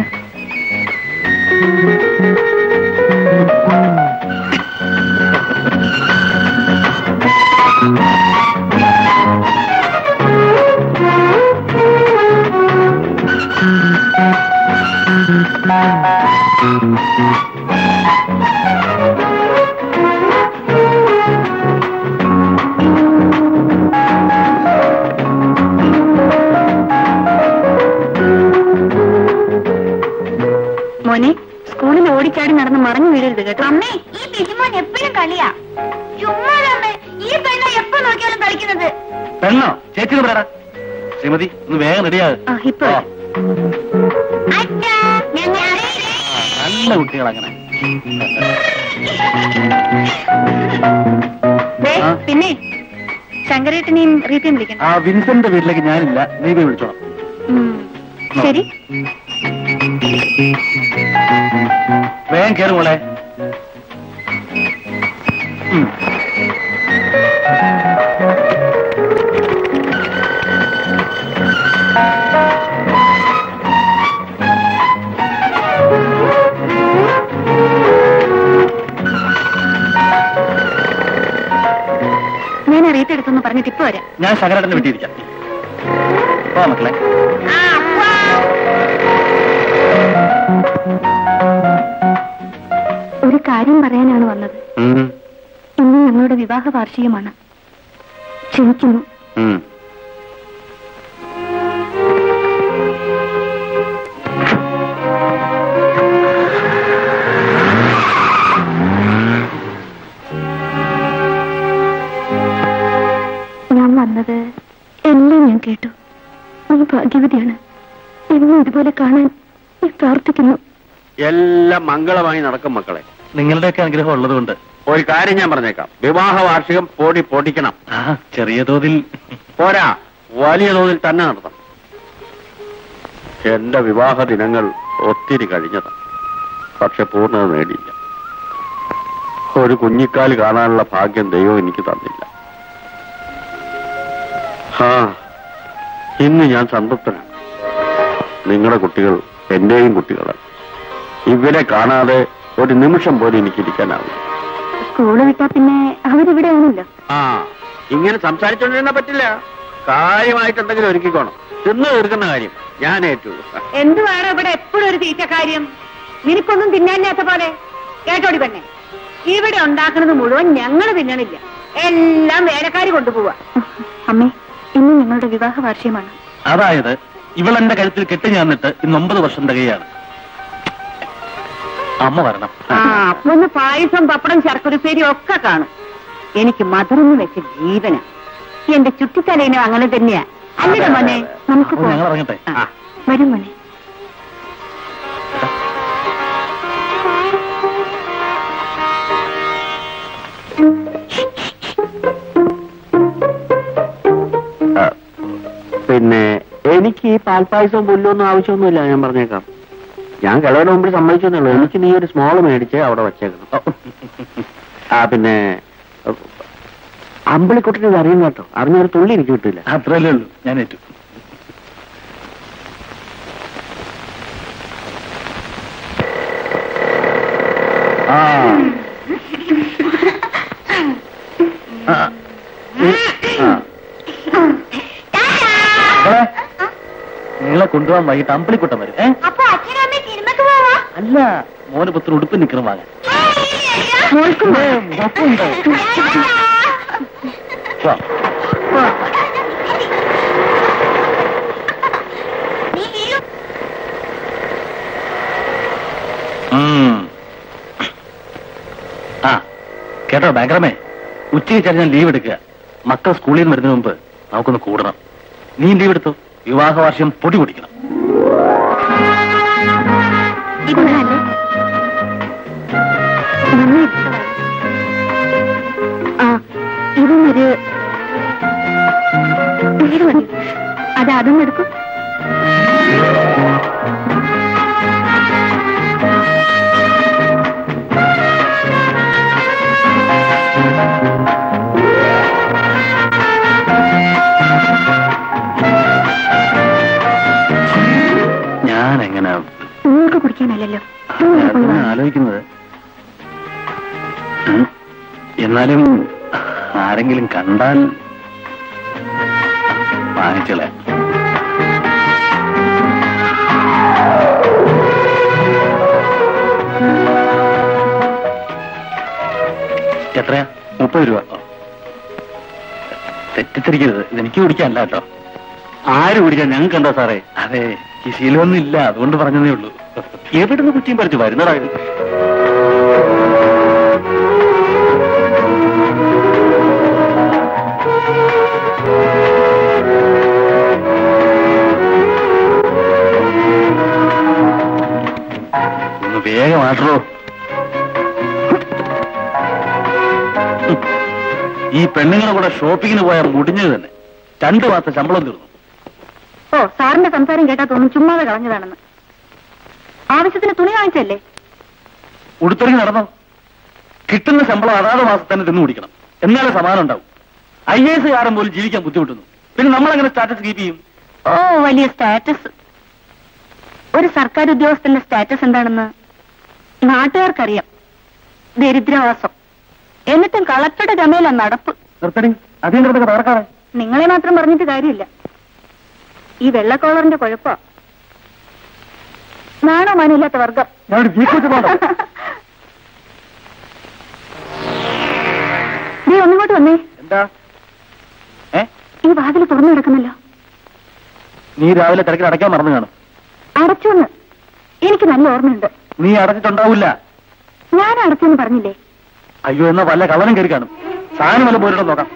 മോനെ, സ്കൂളിൽ ഓടിച്ചാടി നടന്ന് മറഞ്ഞു വീഴരുത് കേട്ടോ. അമ്മേ, ഈ ബിജുമോൻ എപ്പോഴും കളിയാ. ചുമ്മാ ഈ പെണ്ണ എപ്പോ നോക്കിയാലും കളിക്കുന്നത്. പെണ്ണോ? ചേച്ചി പറയടാ. ശ്രീമതി, ഒന്ന് വേഗം റെഡിയാകും. ഇപ്പൊ നല്ല കുട്ടികൾ അങ്ങനെ. പിന്നെ ശങ്കരേട്ടനെയും റീത്തയും വിളിക്കണം. ആ വിൻസെന്റ് വീട്ടിലേക്ക് ഞാനില്ല, നീ പോയി വിളിച്ചോണം. ശരി. വേഗം കയറി മോളെ. ഞാൻ അറിയത്തെടുത്തൊന്ന് പറഞ്ഞിട്ട് ഇപ്പൊ വരാം. ഞാൻ ശങ്കരേട്ടനെ വിട്ടിരിക്കാം. പോ മക്കളെ. ഒരു കാര്യം പറയാനാണ് വന്നത്. ഇന്ന് ഞങ്ങളുടെ വിവാഹ വാർഷികമാണ്. ക്ഷണിക്കുന്നു. ഞാൻ വന്നത് എല്ലാം ഞാൻ കേട്ടു. നീ ഭാഗ്യവതിയാണ്. എന്നും ഇതുപോലെ കാണാൻ ഞാൻ പ്രാർത്ഥിക്കുന്നു. എല്ലാം മംഗളമായി നടക്കും മക്കളെ. നിങ്ങളുടെയൊക്കെ അനുഗ്രഹം ഉള്ളതുകൊണ്ട് ഒരു കാര്യം ഞാൻ പറഞ്ഞേക്കാം, വിവാഹ വാർഷികം പൊടിക്കണം. ചെറിയ തോതിൽ പോരാ, വലിയ തോതിൽ തന്നെ നടത്തണം. എന്റെ വിവാഹ ദിനങ്ങൾ ഒത്തിരി കഴിഞ്ഞതാണ്, പക്ഷെ പൂർണ്ണത നേടിയില്ല. ഒരു കുഞ്ഞിക്കാല് കാണാനുള്ള ഭാഗ്യം ദൈവം എനിക്ക് തന്നില്ല. ഇന്ന് ഞാൻ സംതൃപ്തനാണ്. നിങ്ങളുടെ കുട്ടികൾ എന്റെയും കുട്ടികളാണ്. ഇവരെ കാണാതെ ഒരു നിമിഷം പോലും എനിക്കിരിക്കാനാവില്ല. സ്കൂള് വിട്ടാ പിന്നെ അവരിവിടെയാണല്ലോ. ഇങ്ങനെ സംസാരിച്ചോണ്ടിരുന്ന പറ്റില്ല. കാര്യമായിട്ടുണ്ടെങ്കിലും ഒരുക്കിക്കോണം. തിന്നു തീർക്കുന്ന കാര്യം ഞാൻ ഏറ്റു. എന്തുവാണ് ഇവിടെ എപ്പോഴും ഒരു തീറ്റ കാര്യം? നിനക്കൊന്നും തിന്നാനില്ലാത്ത പോലെ. കേട്ടോടി പെണ്ണെ, ഇവിടെ ഉണ്ടാക്കുന്നത് മുഴുവൻ ഞങ്ങൾ തിന്നണില്ല, എല്ലാം വേലക്കാരി കൊണ്ടുപോവാ. അമ്മേ, ഇന്ന് ഞങ്ങളുടെ വിവാഹ വാർഷികമാണ്. അതായത് ഇവളെന്റെ കഴുത്തിൽ കെട്ടി ഞാന്നിട്ട് ഇന്ന് 9 വർഷം തികയാണ്. അമ്മ വരണം. ഒന്ന് പായസം, പപ്പടം, ശർക്കരപ്പേരി ഒക്കെ കാണും. എനിക്ക് മധുരം വെച്ച ജീവന. എന്റെ ചുറ്റിത്തലേനും അങ്ങനെ തന്നെയാ. അല്ലേ മോനെ? നമുക്ക് ഞങ്ങൾ ഇറങ്ങട്ടെ. വരും മോനെ. പിന്നെ എനിക്ക് ഈ പാൽപ്പായസവും പുല്ലൊന്നും ആവശ്യമൊന്നുമില്ല, ഞാൻ പറഞ്ഞേക്കാം. ഞാൻ കിളവരുടെ മുമ്പിൽ സമ്മതിച്ചെന്നുള്ളൂ. എനിക്ക് നീ ഒരു സ്മോൾ മേടിച്ച് അവിടെ വച്ചേക്കണം. പിന്നെ അമ്പിളിക്കുട്ടിന് അറിയും കേട്ടോ, അറിഞ്ഞൊരു തുള്ളി എനിക്ക് കിട്ടില്ല. അത്രയല്ലേ ഉള്ളൂ, ഞാൻ ഏറ്റു. നിങ്ങളെ കൊണ്ടുപോകാൻ വൈകിട്ട് അമ്പിളിക്കുട്ടം വരും. അല്ല, മോന് പുത്ര ഉടുപ്പ് നിൽക്കണം വാങ്ങാൻ. കേട്ടോ ബാങ്കറമേ, ഉച്ചയ്ക്ക് ചേർന്ന് ഞാൻ ലീവ് എടുക്കുക. മക്കൾ സ്കൂളിൽ നിന്ന് വരുന്നതിന് മുമ്പ് നമുക്കൊന്ന് കൂടണം. നീ ലീവ് എടുത്തു. വിവാഹ വാർഷികം പൊടി പൊടിക്കണം. ഇതൊന്നൊരു അതൊന്നും എടുക്കും. ഞാനെങ്ങനെ നിങ്ങൾക്ക് കുടിക്കാനല്ലോ ആലോചിക്കുന്നത്. എന്നാലും ആരെങ്കിലും കണ്ടാൽ വാങ്ങിച്ചളെ. എത്രയാ? 30 രൂപ. തെറ്റിദ്ധരിക്കരുത്, ഇതെനിക്ക് കുടിക്കാനല്ല കേട്ടോ. ആര് കുടിക്കാൻ? ഞങ്ങൾക്ക് എന്താ സാറേ? അതെ, ഈ ശീലമൊന്നും ഇല്ല, അതുകൊണ്ട് പറഞ്ഞതേ ഉള്ളൂ. എവിടുന്ന് കുറ്റിയും പറിച്ചു വരുന്നതാ ഇത്? ഒന്ന് വേഗം ആട്ടോ. ഈ പെണ്ണുങ്ങളെ കൂടെ ഷോപ്പിങ്ങിന് പോയാൽ മുടിഞ്ഞത് തന്നെ. 2 മാസം ശമ്പളം തീർന്നു. ഓ, സാറിന്റെ സംസാരം കേട്ടാ തോന്നും ചുമ്മാതെ കളഞ്ഞതാണെന്ന്. ആവശ്യത്തിന് തുണി വാങ്ങിച്ചല്ലേ? ഉടുത്തൊരുങ്ങി നടന്നോ? കിട്ടുന്ന ശമ്പളം അതാത് മാസം തന്നെ തിന്നു കുടിക്കണം, എന്നാലേ സമാധാനം ഉണ്ടാവും. IAS കാരൻ പോലും ജീവിക്കാൻ ബുദ്ധിമുട്ടുന്നു, പിന്നെ നമ്മളെങ്ങനെ സ്റ്റാറ്റസ് കീപ്പ് ചെയ്യും? ഓ, വലിയ സ്റ്റാറ്റസ്. ഒരു സർക്കാർ ഉദ്യോഗസ്ഥന്റെ സ്റ്റാറ്റസ് എന്താണെന്ന് നാട്ടുകാർക്കറിയാം. ദരിദ്രവാസം. എന്നിട്ടും കളക്ടറുടെ ഗമയില നടപ്പ്. നിർത്തടി, അതിന്റെ തകർക്കാറേ. നിങ്ങളെ മാത്രം പറഞ്ഞിട്ട് കാര്യമില്ല. ഈ വെള്ളക്കോളറിന്റെ കുഴപ്പ. നാണോ മാനില്ലാത്ത വർഗം. നീ ഒന്നിങ്ങോട്ട് വന്നേ. എന്താ? ഈ വാതിൽ തുറന്നു കിടക്കുന്നല്ലോ. നീ രാവിലെ തിരക്കിൽ അടയ്ക്കാൻ മറന്നു കാണും. അടച്ചോന്ന് എനിക്ക് നല്ല ഓർമ്മയുണ്ട്. നീ അടച്ചിട്ടുണ്ടാവില്ല. ഞാൻ അടച്ചെന്ന് പറഞ്ഞില്ലേ? അയ്യോ, എന്നാ വല്ല കള്ളനും കയറി കാണും. സാധനം വല്ല പോയിട്ടോ നോക്കാം.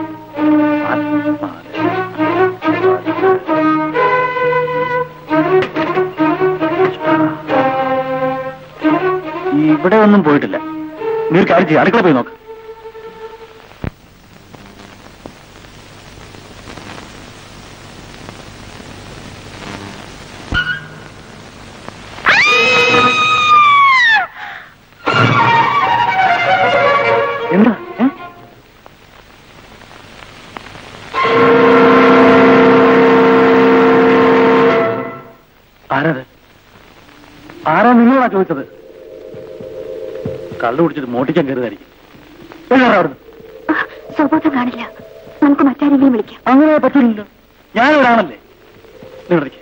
ഇവിടെ ഒന്നും പോയിട്ടില്ല. നീ ഒരു കാര്യം ചെയ്യും, അടുക്കള പോയി നോക്ക്. എന്താ? ആരാത്? ആരാ നിങ്ങളാ ചോദിച്ചത്? കള്ളു കുടിച്ചിട്ട് മോട്ടിക്കാൻ കയറുതായിരിക്കും. അവിടുന്ന് സ്വബോധം കാണില്ല. നമുക്ക് മറ്റാരെങ്കിലും വിളിക്കാം. അങ്ങനെ പറ്റില്ലല്ലോ, ഞാനിവിടാണല്ലേ. നിങ്ങളിരിക്കും.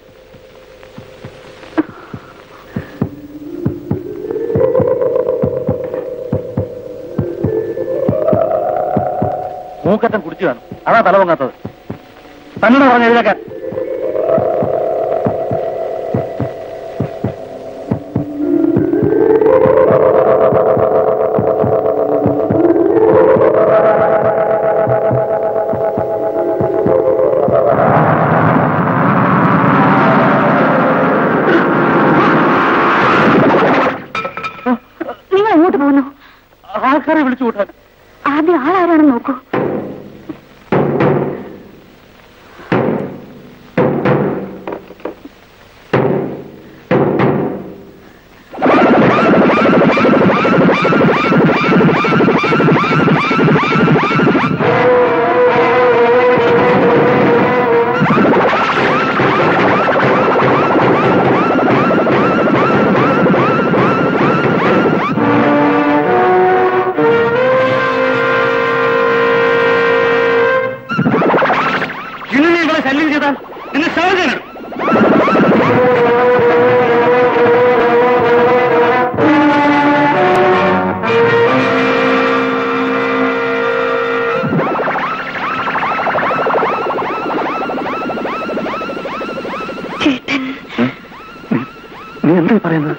മൂക്കറ്റം കുടിച്ചു കാണും, അതാ തല പൊങ്ങാത്തത്. തന്നോട് പറഞ്ഞ് എഴുതാക്കാൻ. നിങ്ങൾ എങ്ങോട്ട് പോകുന്നു? ആൾക്കാരെ വിളിച്ചു കൂട്ടാൻ. ആദ്യം ആളാരാണെന്ന് നോക്കൂ. ശല്യം ചെയ്താൽ നിന്നെ സാഹചര്യം. നീ എന്താ പറയുന്നത്?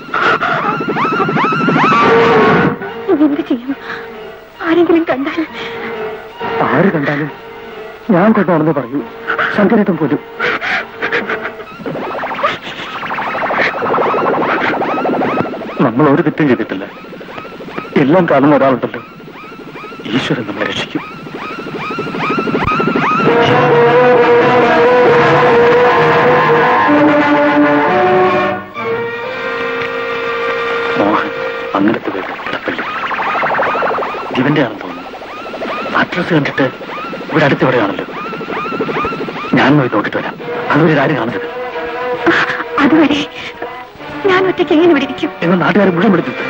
എന്ത് ചെയ്യും? ആരെങ്കിലും കണ്ടാൽ? ആര് കണ്ടാലും ഞാൻ കൊണ്ടാണെന്ന് പറയൂ. ശങ്കരേട്ടൻ പോലും. നമ്മൾ ഒരു തെറ്റും ചെയ്തിട്ടില്ല. എല്ലാം കാണുന്ന ഒരാളുണ്ടല്ലോ, ഈശ്വരൻ നമ്മളെ രക്ഷിക്കും. മോഹൻ അങ്ങനത്തെ പേര് ഇടപ്പള്ളി ഇവന്റെ ആണെന്ന് തോന്നുന്നു. അഡ്രസ് കണ്ടിട്ട് ഇവിടെ അടുത്തെവിടെയാണല്ലോ. ഞാൻ പോയി നോക്കിട്ട് വരാം. അതുവരെ ആരും കാണരുത്. അതുവരെ ഞാൻ ഒറ്റയ്ക്ക് എങ്ങനെ ഇവിടെ ഇരിക്കും? എന്ന് നാട്ടുകാർ മുഴുവൻ വിളിച്ചിട്ട്.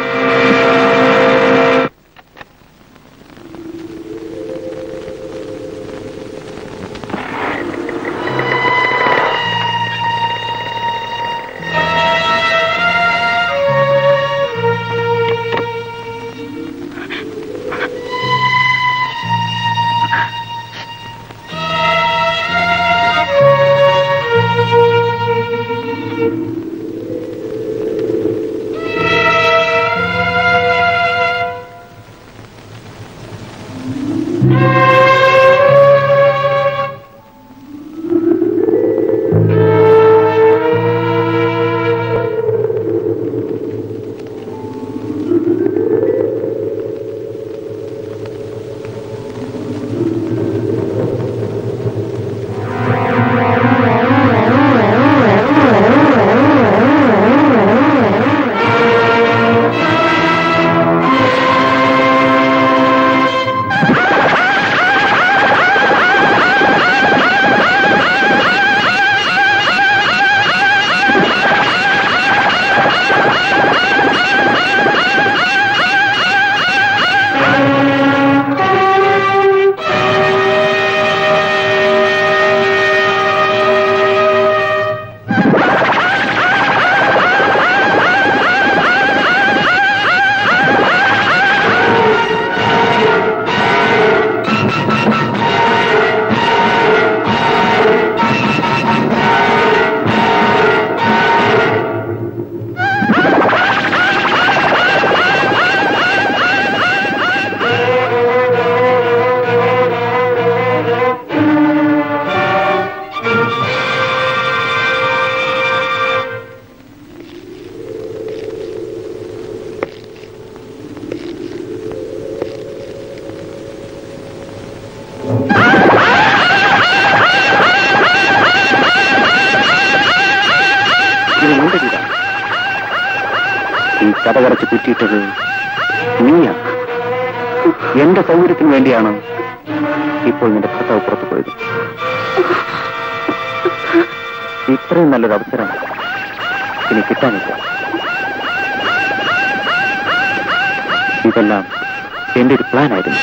കടകടച്ച് കുറ്റിയിട്ടത് നീയാണ്. എന്റെ സൗകര്യത്തിന് വേണ്ടിയാണ് ഇപ്പോൾ നിന്റെ ഭർത്താവ് പുറത്തു പോയത്. ഇത്രയും നല്ലൊരു അവസരം ഇനി കിട്ടാനില്ല. ഇതെല്ലാം എന്റെ ഒരു പ്ലാൻ ആയിരുന്നു.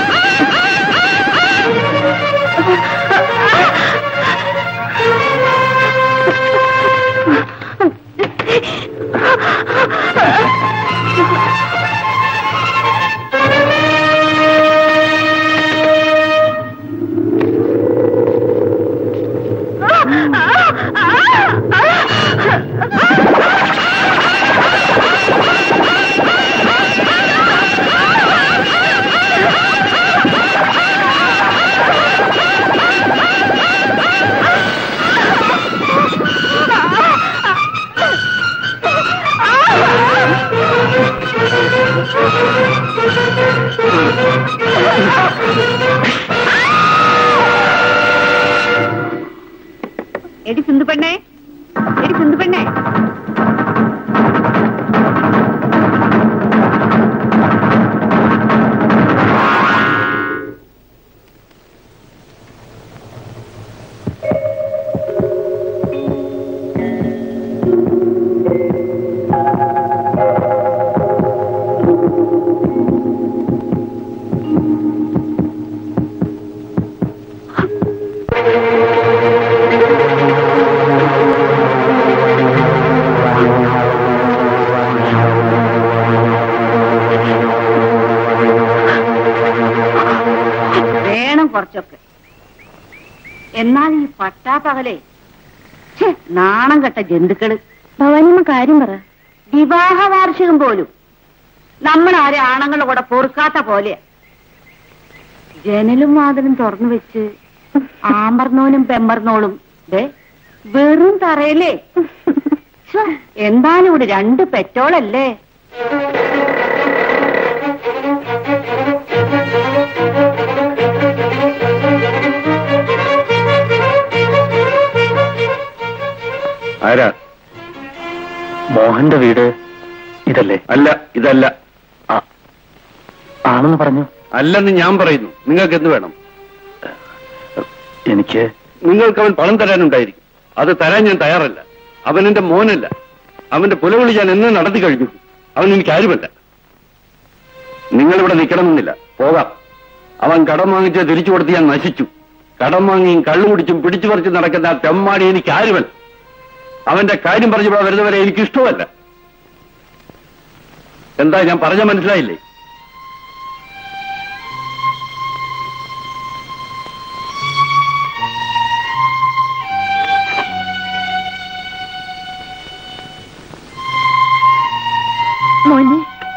എടി സിന്ധു പെണ്ണേ, എടി സിന്ധു പെണ്ണേ, കുറച്ചൊക്കെ. എന്നാൽ ഈ പട്ടാപ്പകലേ നാണം കെട്ട ജന്തുക്കള്. ഭവാനിയമ്മ കാര്യം പറ. വിവാഹ വാർഷികം പോലും നമ്മളാരെ ആണുങ്ങളുടെ കൂടെ പൊറുക്കാത്ത പോലെ ജനലും വാതിലും തുറന്നു വെച്ച് ആമ്പർന്നോനും പെമ്പർന്നോളും വെറും തറയല്ലേ. എന്തായാലും ഇവിടെ 2 പെറ്റോളല്ലേ. ആരാ? മോഹന്റെ വീട് ഇതല്ലേ? അല്ല, ഇതല്ല. ആണെന്ന് പറഞ്ഞു. അല്ലെന്ന് ഞാൻ പറയുന്നു. നിങ്ങൾക്ക് എന്ത് വേണം? എനിക്ക് നിങ്ങൾക്ക് അവൻ പണം തരാനുണ്ടായിരിക്കും. അത് തരാൻ ഞാൻ തയ്യാറല്ല. അവൻ എന്റെ മോനല്ല. അവന്റെ പുലവിളി ഞാൻ എന്ന് നടത്തി കഴിഞ്ഞു. അവൻ എനിക്ക് ആരുമല്ല. നിങ്ങളിവിടെ നിൽക്കണമെന്നില്ല, പോകാം. അവൻ കടം വാങ്ങിച്ച് തിരിച്ചു കൊടുത്ത് ഞാൻ നശിച്ചു. കടം വാങ്ങിയും കള്ളുകുടിച്ചും പിടിച്ചു പറിച്ച് നടക്കുന്ന ആ തെമ്മാടി എനിക്ക് ആരുമല്ല. അവന്റെ കാര്യം പറഞ്ഞു വരുന്നവരെ എനിക്കിഷ്ടമല്ല. എന്താ ഞാൻ പറഞ്ഞ മനസ്സിലായില്ലേ? മോനെ,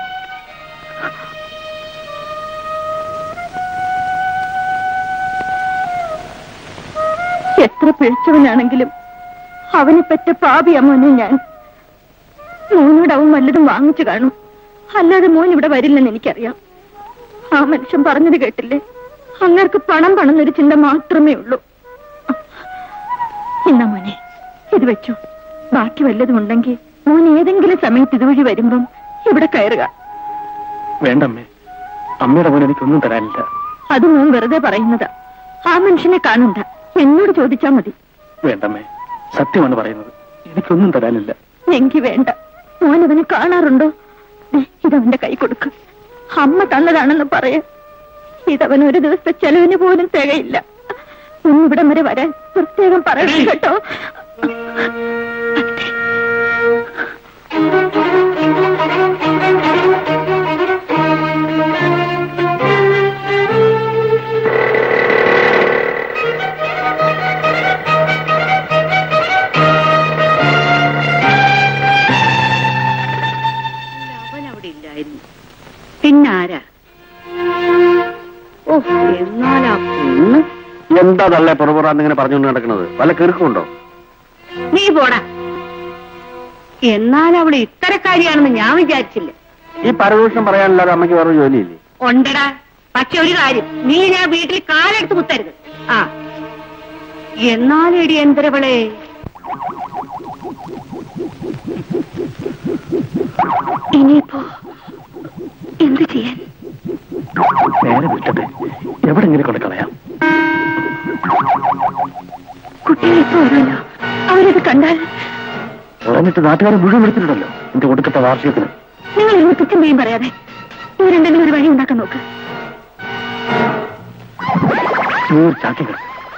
എത്ര പിഴച്ചവനാണെങ്കിലും അവനെ പറ്റ പാപിയാ മോനെ ഞാൻ. മോനോട് അവൻ വല്ലതും വാങ്ങിച്ചു കാണും. അല്ലാതെ മോൻ ഇവിടെ വരില്ലെന്ന് എനിക്കറിയാം. ആ മനുഷ്യൻ പറഞ്ഞത് കേട്ടില്ലേ? അങ്ങർക്ക് പണം എന്നൊരു ചിന്ത മാത്രമേ ഉള്ളൂ. എന്നാ മോനെ ഇത് വെച്ചു. ബാക്കി വല്ലതും ഉണ്ടെങ്കിൽ മോൻ ഏതെങ്കിലും സമയത്ത് ഇതുവഴി വരുമ്പം ഇവിടെ കയറുക. വേണ്ടമ്മേ, അമ്മയുടെ മോൻ എനിക്കൊന്നും തരാനില്ല. അത് മോൻ വെറുതെ പറയുന്നതാ. ആ മനുഷ്യനെ കാണണ്ട, എന്നോട് ചോദിച്ചാ മതി. വേണ്ടമ്മേ, സത്യമാണ് പറയുന്നത്. എനിക്കൊന്നും തരാനില്ല. എങ്കി വേണ്ട. മോനവനെ കാണാറുണ്ടോ? ഇതവന്റെ കൈ കൊടുക്ക്. അമ്മ തന്നതാണെന്ന് പറയാ. ഇതവൻ ഒരു ദിവസത്തെ ചെലവിന് പോലും തികയില്ല. ഇവിടം വരെ വരാൻ പ്രത്യേകം പറയണം കേട്ടോ. പിന്നാരാ? ഓ, എന്നാലാ പെണ്ണ് എന്താ തള്ളേ പുറപുറാന്നിങ്ങനെ പറഞ്ഞുകൊണ്ട് നടക്കുന്നത്? വല്ല കിറുക്കുണ്ടോ? നീ പോടാ. എന്നാൽ അവള് ഇത്തരക്കാരിയാണെന്ന് ഞാൻ വിചാരിച്ചില്ല. ഈ പരദൂഷണം പറയാനല്ലാതെ അമ്മയ്ക്ക് വേറെ ജോലിയില്ലേ? ഉണ്ടടാ. പക്ഷെ ഒരു കാര്യം, നീ ഞാൻ വീട്ടിൽ കാലെടുത്ത് കുത്തരുത്. ആ എന്നാലെടി എന്തരവളെ. ഇനിയിപ്പോ എന്ത് ചെയ്യാൻ? നേരെ വിട്ടട്ടെ, എവിടെങ്കിലും കൊണ്ട് കളയാം. കുട്ടികൾ ഇപ്പൊ വരുമല്ലോ, അവരത് കണ്ടാൽ. പറഞ്ഞിട്ട് നാട്ടുകാരെ മുഴുവൻ എടുത്തിട്ടുണ്ടല്ലോ എന്റെ ഒടുക്കത്തെ വാർഷികത്തിന്. നിങ്ങൾ ഒരു തുച്ഛം പറയാതെ ഇവരെന്തെങ്കിലും ഒരു വഴി ഉണ്ടാക്കാൻ നോക്ക്. ചാക്കികൾ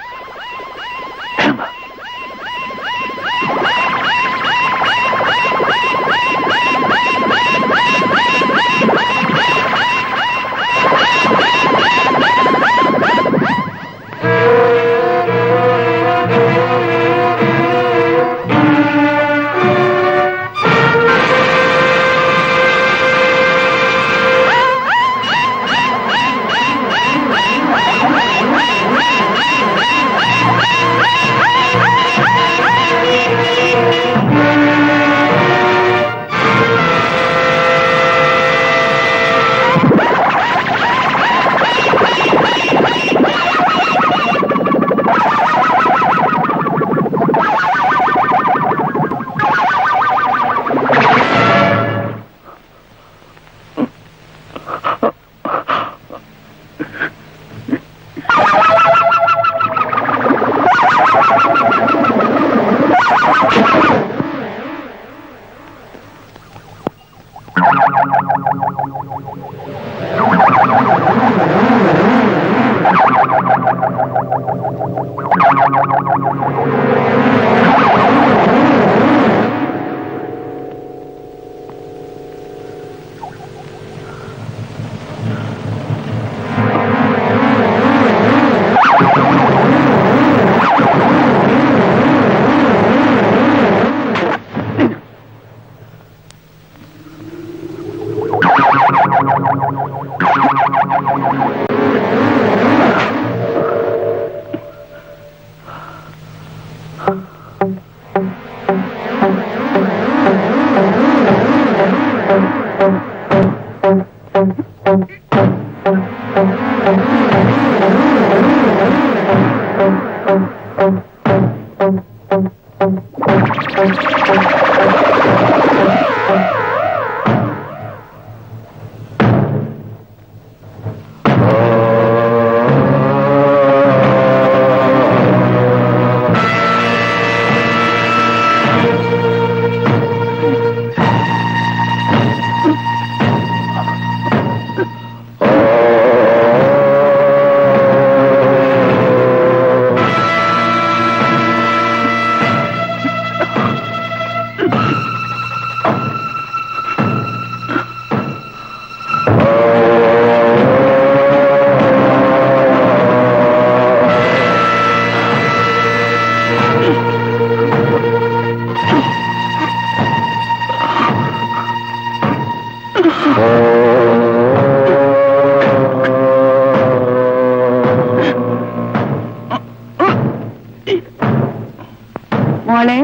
മോളെ,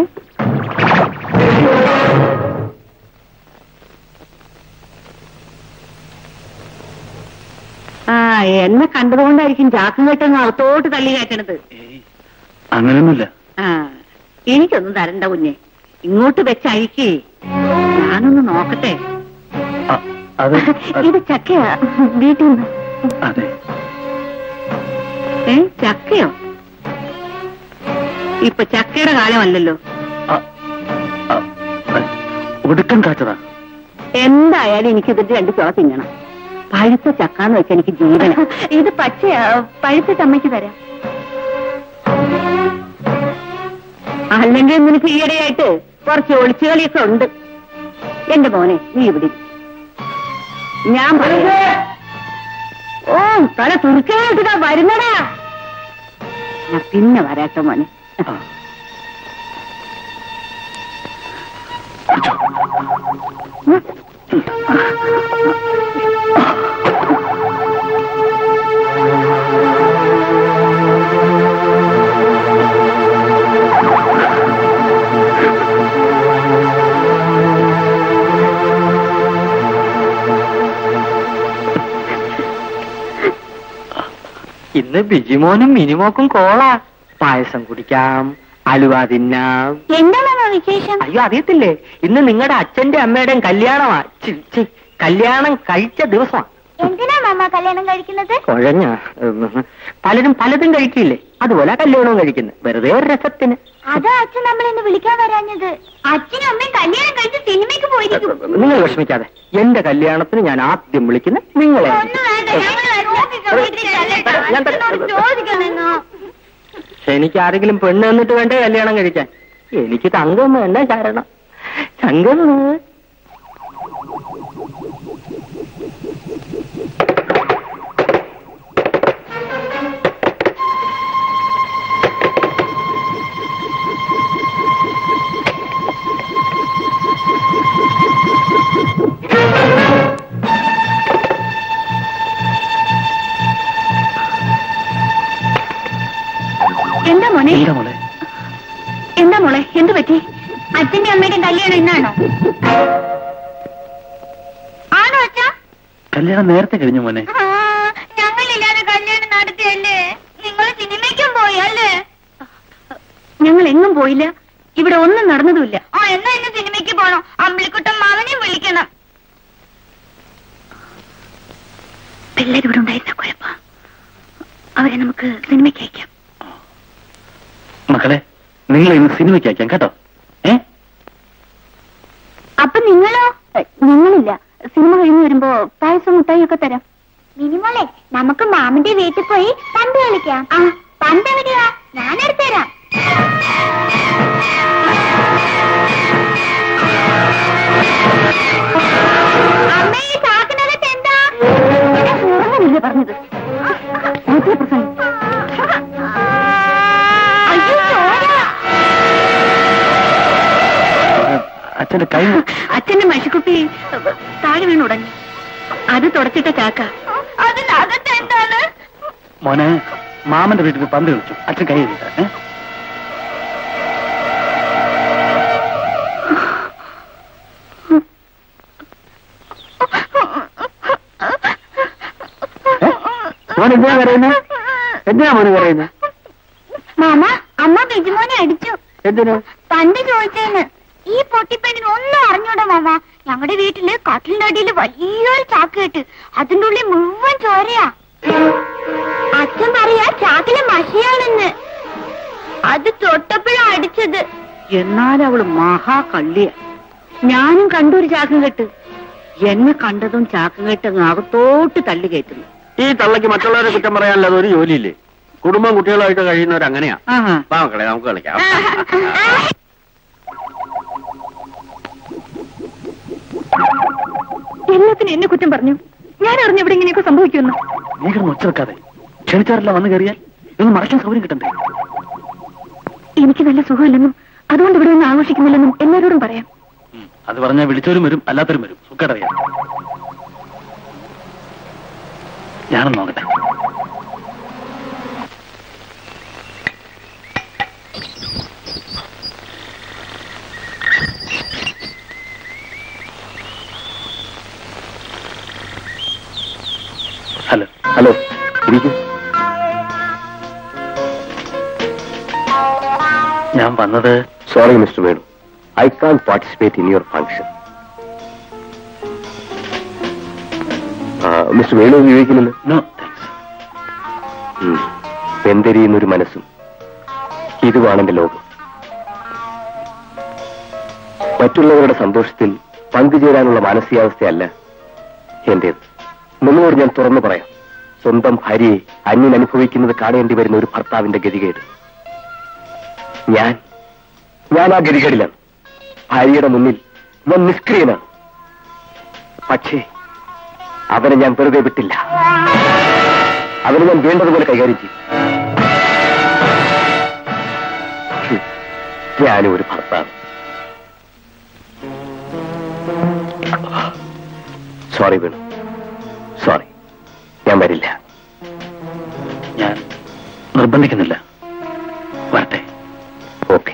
എന്നെ കണ്ടതുകൊണ്ടായിരിക്കും ചാക്കും കെട്ടെന്ന് അകത്തോട്ട് തള്ളി കയറ്റണത്. അങ്ങനെയൊന്നുമില്ല. എനിക്കൊന്നും തരണ്ട കുഞ്ഞെ, ഇങ്ങോട്ട് വെച്ചഴിക്കേ, ഞാനൊന്ന് നോക്കട്ടെ. ഇത് ചക്കയാ വീട്ടിൽ നിന്ന്. അതെ. ചക്കയോ? ഇപ്പൊ ചക്കയുടെ കാലമല്ലല്ലോ. ഒടുക്കം കാച്ചതാ. എന്തായാലും എനിക്കിതിന്റെ 2 ചുള തിന്നണം. പഴുത്ത ചക്കാന്ന് വെച്ചാൽ എനിക്ക് ജീവന. ഇത് പച്ചയാ, പഴുത്ത അമ്മയ്ക്ക് തരാം. അല്ലെങ്കിൽ നിനക്ക് ഈയിടെയായിട്ട് കുറച്ച് ഒളിച്ചുകളിയൊക്കെ ഉണ്ട്. എന്റെ മോനെ, നീ ഇവിടെ ഞാൻ പറയുക. ഓ, തല തുറക്കാനായിട്ടാ വരുന്നടാ. ഞാൻ പിന്നെ വരാട്ടോ മോനെ. ഇന്ന് ബിജിമോനും മിനിമോക്കും കോള. പായസം കുടിക്കാം, അലുവ തിന്നാം. എന്താണോ വിശേഷം? അയ്യോ, അറിയത്തില്ലേ? ഇന്ന് നിങ്ങളുടെ അച്ഛന്റെ അമ്മയുടെയും കല്യാണമാ. കല്യാണം കഴിച്ച ദിവസമാണ്. എന്തിനാ മാമ കല്യാണം കഴിക്കുന്നത്? കുഴഞ്ഞ പലരും പലതും കഴിക്കില്ലേ, അതുപോലെ കല്യാണവും കഴിക്കുന്നത്, വെറുതെ ഒരു രസത്തിന്. അതാ അച്ഛൻ നമ്മൾ എന്നെ വിളിക്കാൻ വരാഞ്ഞത്. അച്ഛനും അമ്മയും കല്യാണം കഴിച്ച് സിനിമയ്ക്ക് പോയിരിക്കും. നിങ്ങൾ വിഷമിക്കാതെ, എന്റെ കല്യാണത്തിന് ഞാൻ ആദ്യം വിളിക്കുന്നത് നിങ്ങളെ. എനിക്ക് ആരെങ്കിലും പെണ്ണ് എന്നിട്ട് വേണ്ടേ കല്യാണം കഴിക്കാൻ? എനിക്ക് തങ്കം വേണ്ട കാരണം. തങ്കം എന്താ മോനെ? എന്താ മോളെ, എന്ത് പറ്റി? അച്ഛന്റെ അമ്മയുടെ കല്യാണം ഇന്നാണോ? ആണോ അച്ഛാ? കല്യാണം നേരത്തെ കഴിഞ്ഞു മോനെ. ഞങ്ങളില്ലാതെ കല്യാണം നടത്തിയല്ലേ? നിങ്ങൾ സിനിമയ്ക്കും പോയി അല്ലേ? ഞങ്ങൾ എങ്ങും പോയില്ല, ഇവിടെ ഒന്നും നടന്നതുമില്ല. എന്നാ ഇന്ന് സിനിമയ്ക്ക് പോണോ? അമ്പിളിക്കുട്ടൻ മാവനെയും വിളിക്കണം. പിള്ളേർ ഇവിടെ ഉണ്ടായിരുന്ന കുഴപ്പം, അവരെ നമുക്ക് സിനിമയ്ക്ക് അയക്കാം. മക്കളെ, നിങ്ങൾ ഇന്ന് സിനിമയ്ക്ക് അയക്കാം കേട്ടോ. അപ്പൊ നിങ്ങളോ? ഞങ്ങളില്ല, സിനിമ കഴിഞ്ഞ് വരുമ്പോ പായസം മുട്ടായി ഒക്കെ തരാം. മിനിമോളെ, നമുക്ക് മാമന്റെ വീട്ടിൽ പോയി പന്ത് കളിക്കാം. പന്ത് എവിടെയാ? ഞാൻ എടുത്തുതരാം. അമ്മേ, ഈ ചാക്കിനകത്ത് എന്താ? പറഞ്ഞത് അച്ഛന്റെ കൈ, അച്ഛന്റെ മഷിക്കുപ്പി താഴെ വീണ് ഉടങ്ങി. അത് തുടച്ചിട്ട ചാക്ക. അതിനകത്ത് എന്താണ്? മോനെ, മാമന്റെ വീട്ടിൽ പന്ത് കളിച്ചു, അച്ഛൻ കൈ എഴുതിട്ടാ. മോനെന്തിനാ പറയുന്നത്? എന്തിനാ മോന് പറയുന്നത്? മാമ, അമ്മ ബിജുമോനെ അടിച്ചു. എന്തിനാ? പണ്ട് ചോദിച്ചേന്ന്. ഈ പൊട്ടിപ്പെണ്ണിന് ഒന്നും അറിഞ്ഞൂടാ മാമ. ഞങ്ങളുടെ വീട്ടില് കട്ടിലിന്റെ അടിയിൽ വലിയൊരു ചാക്ക് കെട്ട്, അതിന്റെ ഉള്ളിൽ മുഴുവൻ ചോരയാ. അച്ഛൻ പറയാ ചാക്കിലെ മഷിയാണെന്ന്. അത് തൊട്ടപ്പോഴാ അടിച്ചത്. എന്നാൽ അവള് മഹാകള്ളിയ. ഞാനും കണ്ടൊരു ചാക്കും കെട്ട്. എന്നെ കണ്ടതും ചാക്കും കെട്ട് അകത്തോട്ട് തള്ളി കയറ്റുന്നു. ഈ തള്ളക്ക് മറ്റുള്ളവരെ കുറ്റം പറയാനല്ലാതെ ഒരു ജോലിയില്ലേ? കുടുംബം കുട്ടികളായിട്ട് കഴിയുന്നവരങ്ങനെയാ. മക്കളെ, നമുക്ക് കളിക്കാം. എല്ലാത്തിനും എന്നെ കുറ്റം പറഞ്ഞു. ഞാൻ അറിഞ്ഞു ഇവിടെ ഇങ്ങനെയൊക്കെ സംഭവിക്കുമെന്ന്. നീ കിടന്ന് ഒച്ചെടുക്കാതെ, ക്ഷണിച്ചാരെല്ലാം വന്നു കയറിയാൽ ഇതൊന്നും മറക്കാൻ സൗകര്യം കിട്ടണ്ടേ? എനിക്ക് നല്ല സുഖമില്ലെന്നും അതുകൊണ്ട് ഇവിടെ ഒന്നും ആഘോഷിക്കുന്നില്ലെന്നും എല്ലാവരോടും പറയാം. അത് പറഞ്ഞാൽ വിളിച്ചവരും വരും, അല്ലാത്തവരും വരും. സുഖടറിയാം. ഞാനും നോക്കട്ടെ. ഹലോ ഹലോ, ഇരിക്കും. ഞാൻ വന്നത്. Sorry mister Venu, I can participate in your function. Mister Venu ഉപയോഗിക്കുന്നില്ല. No thanks. വെന്തെരിയുന്നൊരു മനസ്സും ഇതുമാണ് എന്റെ ലോകം. മറ്റുള്ളവരുടെ സന്തോഷത്തിൽ പങ്കുചേരാനുള്ള മാനസികാവസ്ഥയല്ല എന്റേത്. നിങ്ങളോട് ഞാൻ തുറന്നു പറയാം, സ്വന്തം ഭാര്യയെ അന്യൻ അനുഭവിക്കുന്നത് കാണേണ്ടി വരുന്ന ഒരു ഭർത്താവിന്റെ ഗതികേട്. ഞാൻ ആ ഗതികേടിലാണ്. ഭാര്യയുടെ മുന്നിൽ ഞാൻ നിഷ്ക്രിയനാണ്. പക്ഷേ അവനെ ഞാൻ വെറുതെ വിട്ടില്ല. അവനെ ഞാൻ വേണ്ടതുപോലെ കൈകാര്യം ചെയ്യും. ഞാനും ഒരു ഭർത്താവ്. Sorry Venu, sorry. ഞാൻ വരില്ല. ഞാൻ നിർബന്ധിക്കുന്നില്ല. വരട്ടെ. ഓക്കെ.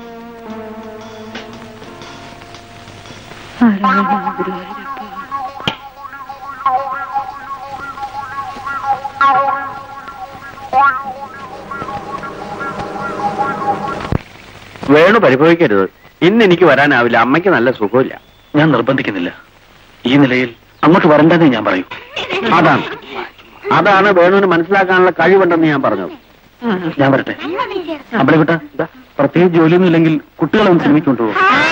വേണു പരിഭവിക്കരുത്. ഇന്ന് എനിക്ക് വരാനാവില്ല. അമ്മയ്ക്ക് നല്ല സുഖമില്ല. ഞാൻ നിർബന്ധിക്കുന്നില്ല. ഈ നിലയിൽ അങ്ങോട്ട് വരണ്ടെന്നേ ഞാൻ പറയൂ. അതാണ് വേണുവിന് മനസ്സിലാക്കാനുള്ള കഴിവുണ്ടെന്ന് ഞാൻ പറഞ്ഞത്. ഞാൻ വരട്ടെ. അമ്പലക്കുട്ട, പ്രത്യേകിച്ച് ജോലിയൊന്നും ഇല്ലെങ്കിൽ കുട്ടികളൊന്നും സിനിമയ്ക്ക് കൊണ്ടുപോകും.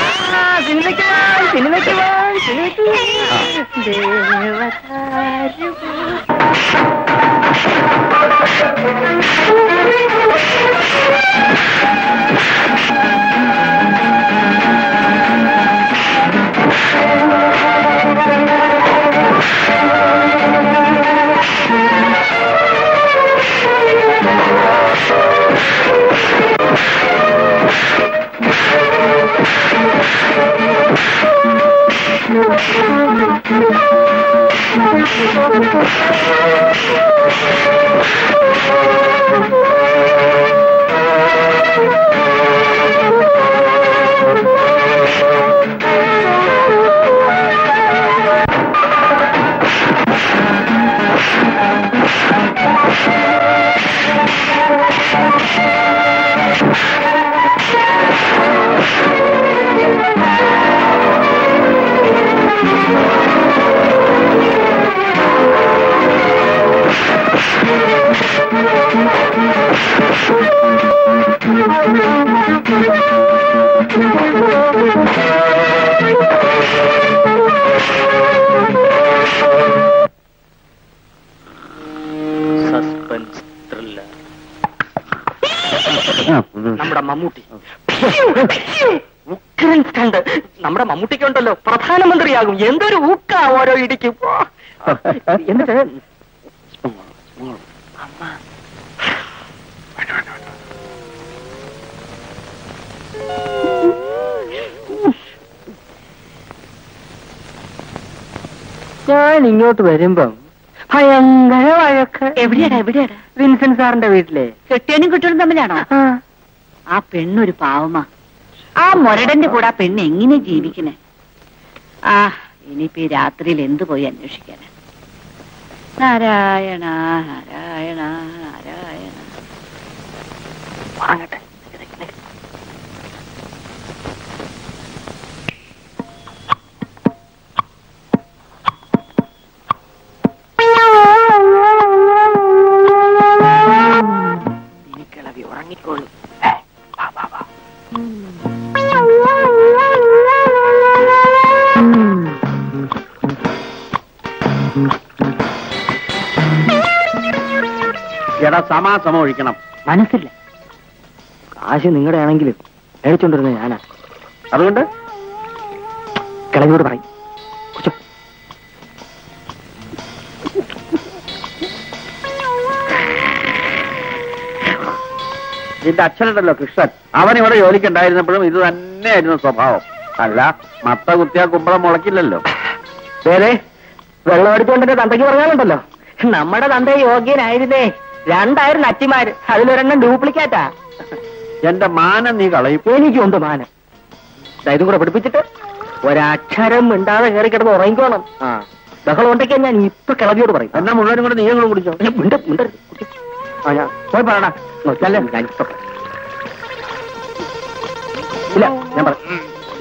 Suspense thriller. നമ്മുടെ മമ്മൂട്ടി ഉഗ്രൻ സ്റ്റണ്ട്. നമ്മുടെ മമ്മൂട്ടിക്ക് ഉണ്ടല്ലോ പ്രധാനമന്ത്രിയാകും. എന്തൊരു ഊക്ക ഓരോ ഇടിക്കും. എന്നിട്ട് ഞാൻ ഇങ്ങോട്ട് വരുമ്പം ഭയങ്കര വഴക്ക്. എവിടെയാടാ വിൻസെന്റ് സാറിന്റെ വീട്ടിലെ. കെട്ടിയനും കുട്ടികളും തമ്മിലാണോ? ആ പെണ്ണൊരു പാവമാ. ആ മുരടന്റെ കൂടെ ആ പെണ്ണ് എങ്ങനെ ജീവിക്കണേ? ആ ഇനിയിപ്പോ ഈ രാത്രിയിൽ എന്തു പോയി അന്വേഷിക്കാന്? നാരായണ നാരായണ നാരായണ. വാങ്ങട്ടെ. ഉറങ്ങിക്കോളൂ. എടാ സമാസമം ഒഴിക്കണം. മനസ്സില്ല. കാശ് നിങ്ങളുടെ ആണെങ്കിലും മേടിച്ചോണ്ടിരുന്നത് ഞാനാ. അതുകൊണ്ട് കിളവിയോട് പറയും. നിന്റെ അച്ഛനുണ്ടല്ലോ കൃഷ്ണൻ, അവൻ ഇവിടെ ജോലിക്കുണ്ടായിരുന്നപ്പോഴും ഇത് തന്നെയായിരുന്നു സ്വഭാവം. അല്ല, മത്ത കുത്തിയാ കുമ്പളം മുളക്കില്ലല്ലോ. വേറെ വെള്ളം അടിച്ചോണ്ടെന്റെ തന്തയ്ക്ക് പറഞ്ഞാലുണ്ടല്ലോ, നമ്മുടെ തന്ത യോഗ്യനായിരുന്നേ. 2000 നച്ചിമാര്, അതിലൊരെണ്ണം ഡ്യൂപ്ലിക്കേറ്റാ. എന്റെ മാനം നീ കളയും. എനിക്കുണ്ട് മാനം. ഇതും കൂടെ പിടിപ്പിച്ചിട്ട് ഒരക്ഷരം മിണ്ടാതെ കയറി കിടന്ന് ഉറങ്ങിക്കോണം. ബഹളം ഉണ്ടെങ്കിൽ ഞാൻ ഇപ്പൊ കിളവിയോട് പറയും. എന്നാ മുഴുവനും കൂടെ നീ കൂടെ കുടിച്ചോ. മിണ്ടരുത്. ഞാൻ പോയി പറയണ. ഞാനിപ്പോ ഇല്ല, ഞാൻ പറയാം.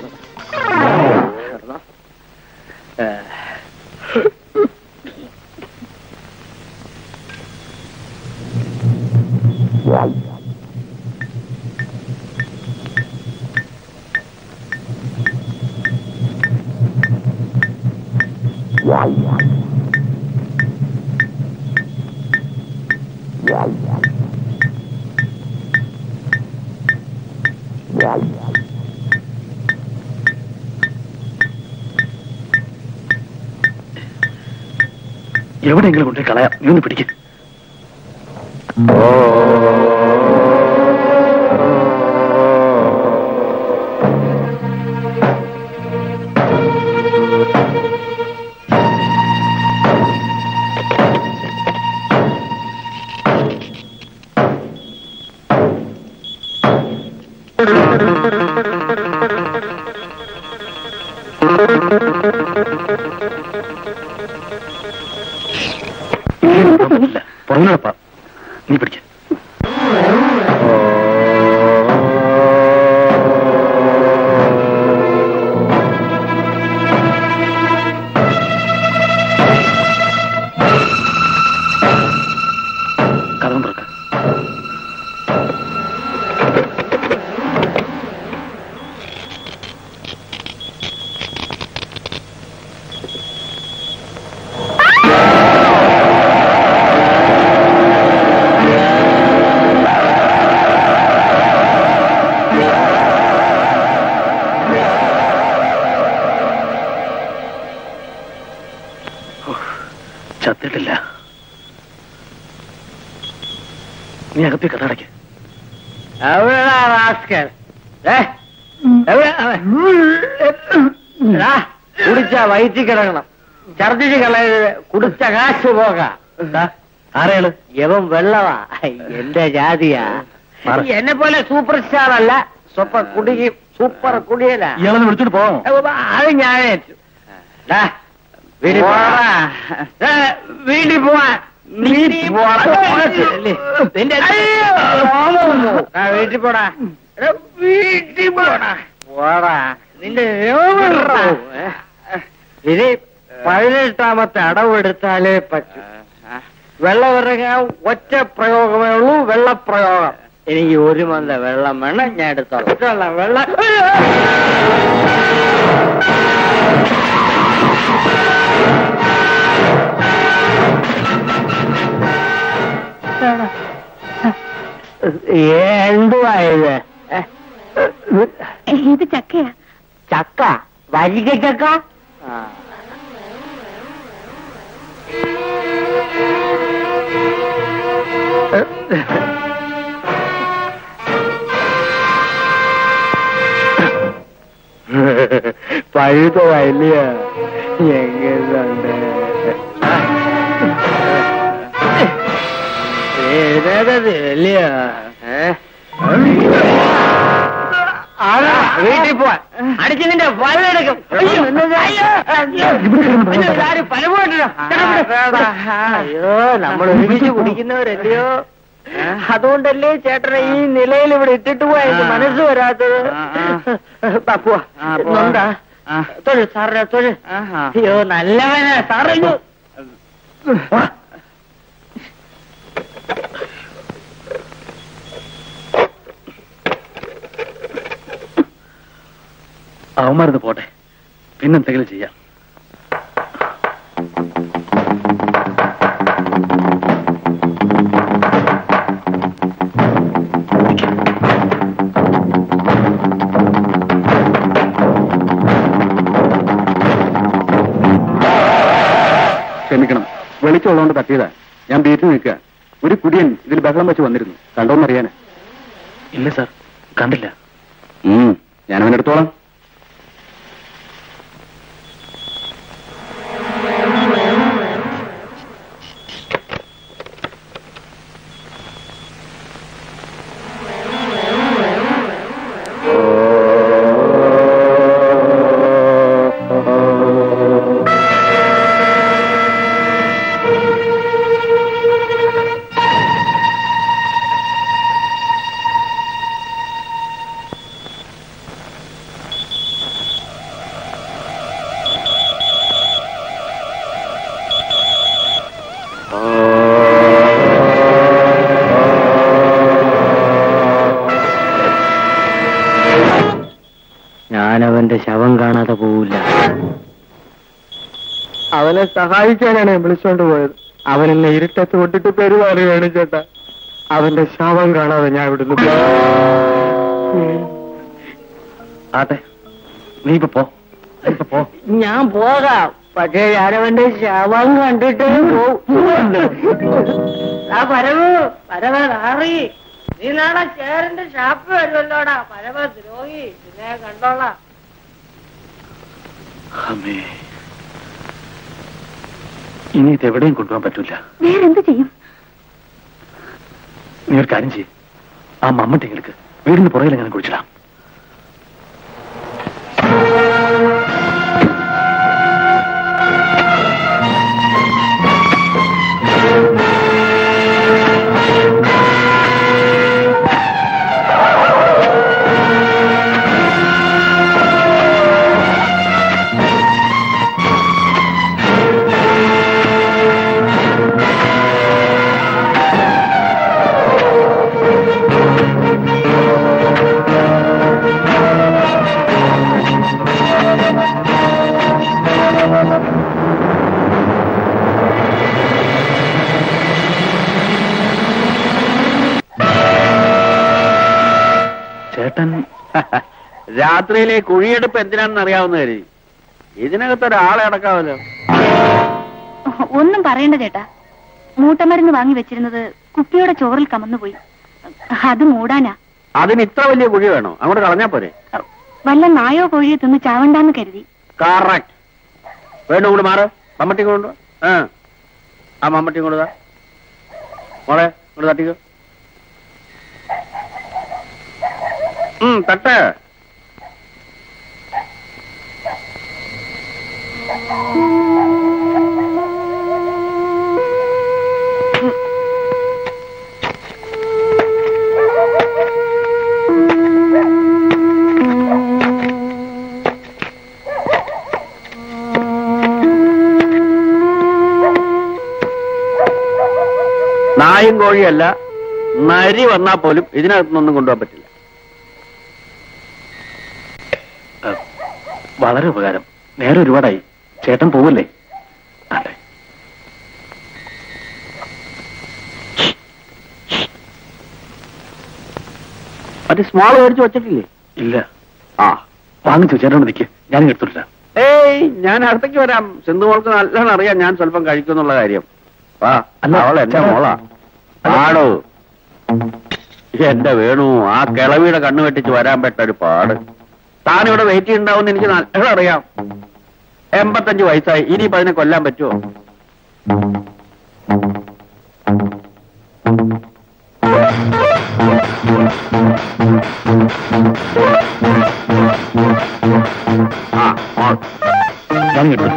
എവിടെയെങ്കിലും കൊണ്ടുപോയി കളയാം. ഇതൊന്ന് പിടിക്കും. പുറകിലപ്പാ, നീ പിടിക്ക. നീ അകത്തെ കഥടയ്ക്ക്. കുടിച്ച വയറ്റി കിടക്കണം, ഛർദിച്ച് കളയരുത്, കുടിച്ച കാശ് പോകാം. ആരെയാള്? യവൻ വെള്ളവാ, എന്റെ ജാതിയാ. എന്നെ പോലെ സൂപ്പർ സ്റ്റാർ അല്ല, സൂപ്പർ കുടിയല. ഇയാളൊന്ന് വിളിച്ചോട്ട് പോവാമോ? അത് ഞാൻ വീട്ടിൽ പോവാൻ. വീട്ടിൽ പോടാ, വീട്ടിൽ പോടാ, പോടാ. നിന്റെ ഇനി 18ാമത്തെ അടവെടുത്താലേ പറ്റൂ. വെള്ളമിറങ്ങാൻ ഒറ്റ പ്രയോഗമേ ഉള്ളൂ, വെള്ളപ്രയോഗം. എനിക്ക് 1 മന്ത വെള്ളം വേണം, ഞാൻ എടുത്തോളാം. വെള്ളം എന്തുവാ ഇത്? ഇത് ചക്കയാ. ചക്ക? വരിക ചക്ക? പഴുത വലിയ എങ്ങനെയുണ്ട്? വലിയ വീട്ടിൽ പോവാൻ അടിച്ച് നിന്റെ വലയെടുക്കും. അയ്യോ, നമ്മൾ ഒരുമിച്ച് കുടിക്കുന്നവരല്ലയോ, അതുകൊണ്ടല്ലേ ചേട്ടനെ ഈ നിലയിൽ ഇവിടെ ഇട്ടിട്ട് പോയാ എനിക്ക് മനസ്സ് വരാത്തത്. പോവാ തൊഴു സാറിനെ തൊഴു. അയ്യോ നല്ലവനാ സാറു. അവന്മാരത് പോട്ടെ, പിന്നെന്തെങ്കിലും ചെയ്യാം. ക്ഷമിക്കണം, വെളിച്ചമുള്ളതുകൊണ്ട് തട്ടിയതാ. ഞാൻ ബീച്ചിൽ നിൽക്കുക. ഒരു കുടിയൻ ഇതിൽ ബഹളം വെച്ച് വന്നിരുന്നു. കണ്ടോന്നറിയാന്? ഇല്ല സാർ, കണ്ടില്ല. ഞാൻ അവനെടുത്തോളാം. ഞാനവന്റെ ശവം കാണാതെ പോവില്ല. അവനെ സഹായിക്കാനാണ് ഞാൻ വിളിച്ചോണ്ട് പോയത്. അവനെന്നെ ഇരുട്ടത്ത് കൊണ്ടിട്ട് പെരുമാറുകയാണ് ചേട്ടാ. അവന്റെ ശവം കാണാതെ ഞാൻ ഇവിടുന്ന് ആട്ടെ, നീ ഇപ്പൊ പോ. ഞാൻ പോകാം, പക്ഷേ ഞാനവന്റെ ശവം കണ്ടിട്ട് പരമറി. നീ നാളെ ചേരന്റെ ഷാപ്പ് വരുമല്ലോടാ, പരമ ദ്രോഹി. പിന്നെ കണ്ടോളാം. ഇനി ഇത് എവിടെയും കൊണ്ടുപോകാൻ പറ്റൂല. വേറെന്ത് ചെയ്യും? നീ ഒരു കാര്യം ചെയ്യും, ആ മമ്മട്ടിങ്ങൾക്ക് വീടിന് പുറകിൽ എങ്ങനെ കുഴിച്ചിടാം. ചേട്ടൻ രാത്രിയിലെ കുഴിയെടുപ്പ് എന്തിനാണെന്ന് അറിയാവുന്ന കാര്യം. ഇതിനകത്ത് ഒരാളെ അടക്കാമല്ലോ. ഒന്നും പറയണ്ട ചേട്ടാ. മൂട്ടമരുന്ന് വാങ്ങി വെച്ചിരുന്നത് കുപ്പിയോടെ ചോറിൽ കമന്നുപോയി. അത് മൂടാനാ. അതിന് ഇത്ര വലിയ കുഴി വേണോ? അങ്ങോട്ട് കളഞ്ഞാ പോരെ? വല്ല നായോ കോഴിയോ തിന്ന് ചാവണ്ടാന്ന് കരുതി. കറക്റ്റ്. വേണു കൂടെ മാറ്. മമ്മട്ടി കൊണ്ടു. ആ മമ്മട്ടി കൊണ്ടുതാ മോളെ, ഇങ്ങോട്ട് തട്ടിക്കോ. തട്ട്. നായും കോഴിയല്ല, നരി വന്നാ പോലും ഇതിനകത്തുനിന്നൊന്നും കൊണ്ടുപോകാൻ പറ്റില്ല. വളരെ ഉപകാരം. നേരെ ഒരുപാടായി. ചേട്ടൻ പോവല്ലേ? അതെ. മറ്റേ സ്മോൾ മേടിച്ച് വെച്ചിട്ടില്ലേ? ഇല്ല. ആ വാങ്ങിച്ചു. ചേട്ടനോട് നിൽക്ക്, ഞാൻ എടുത്തിട്ടില്ല. ഏയ്, ഞാൻ അടുത്തേക്ക് വരാം. സിന്ധുമോൾക്ക് നല്ലോണം അറിയാം ഞാൻ സ്വല്പം കഴിക്കുന്നുള്ള കാര്യം. വാ. അല്ല, അവൾ എന്റെ മോളാ. ആടോ എന്റെ വേണു, ആ കിളവിയുടെ കണ്ണു വെട്ടിച്ച് വരാൻ പെട്ടൊരു പാട്. താനിവിടെ വെയിറ്റ് ചെയ്യുന്നുണ്ടാവും എനിക്ക് നല്ലോണം അറിയാം. 85 വയസ്സായി. ഇനിയിപ്പോ അതിനെ കൊല്ലാൻ പറ്റുമോ? ഞാൻ എടുത്തിട്ടില്ല.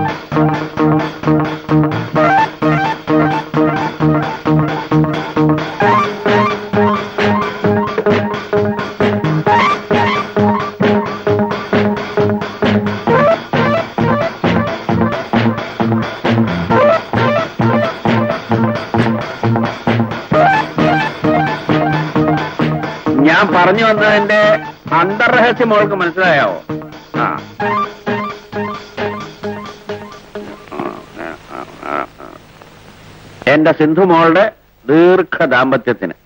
ഞാൻ പറഞ്ഞു വന്നതിന്റെ അന്തർരഹസ്യം മോൾക്ക് മനസ്സിലായാവോ? എന്റെ സിന്ധു മോളുടെ ദീർഘ ദാമ്പത്യത്തിന്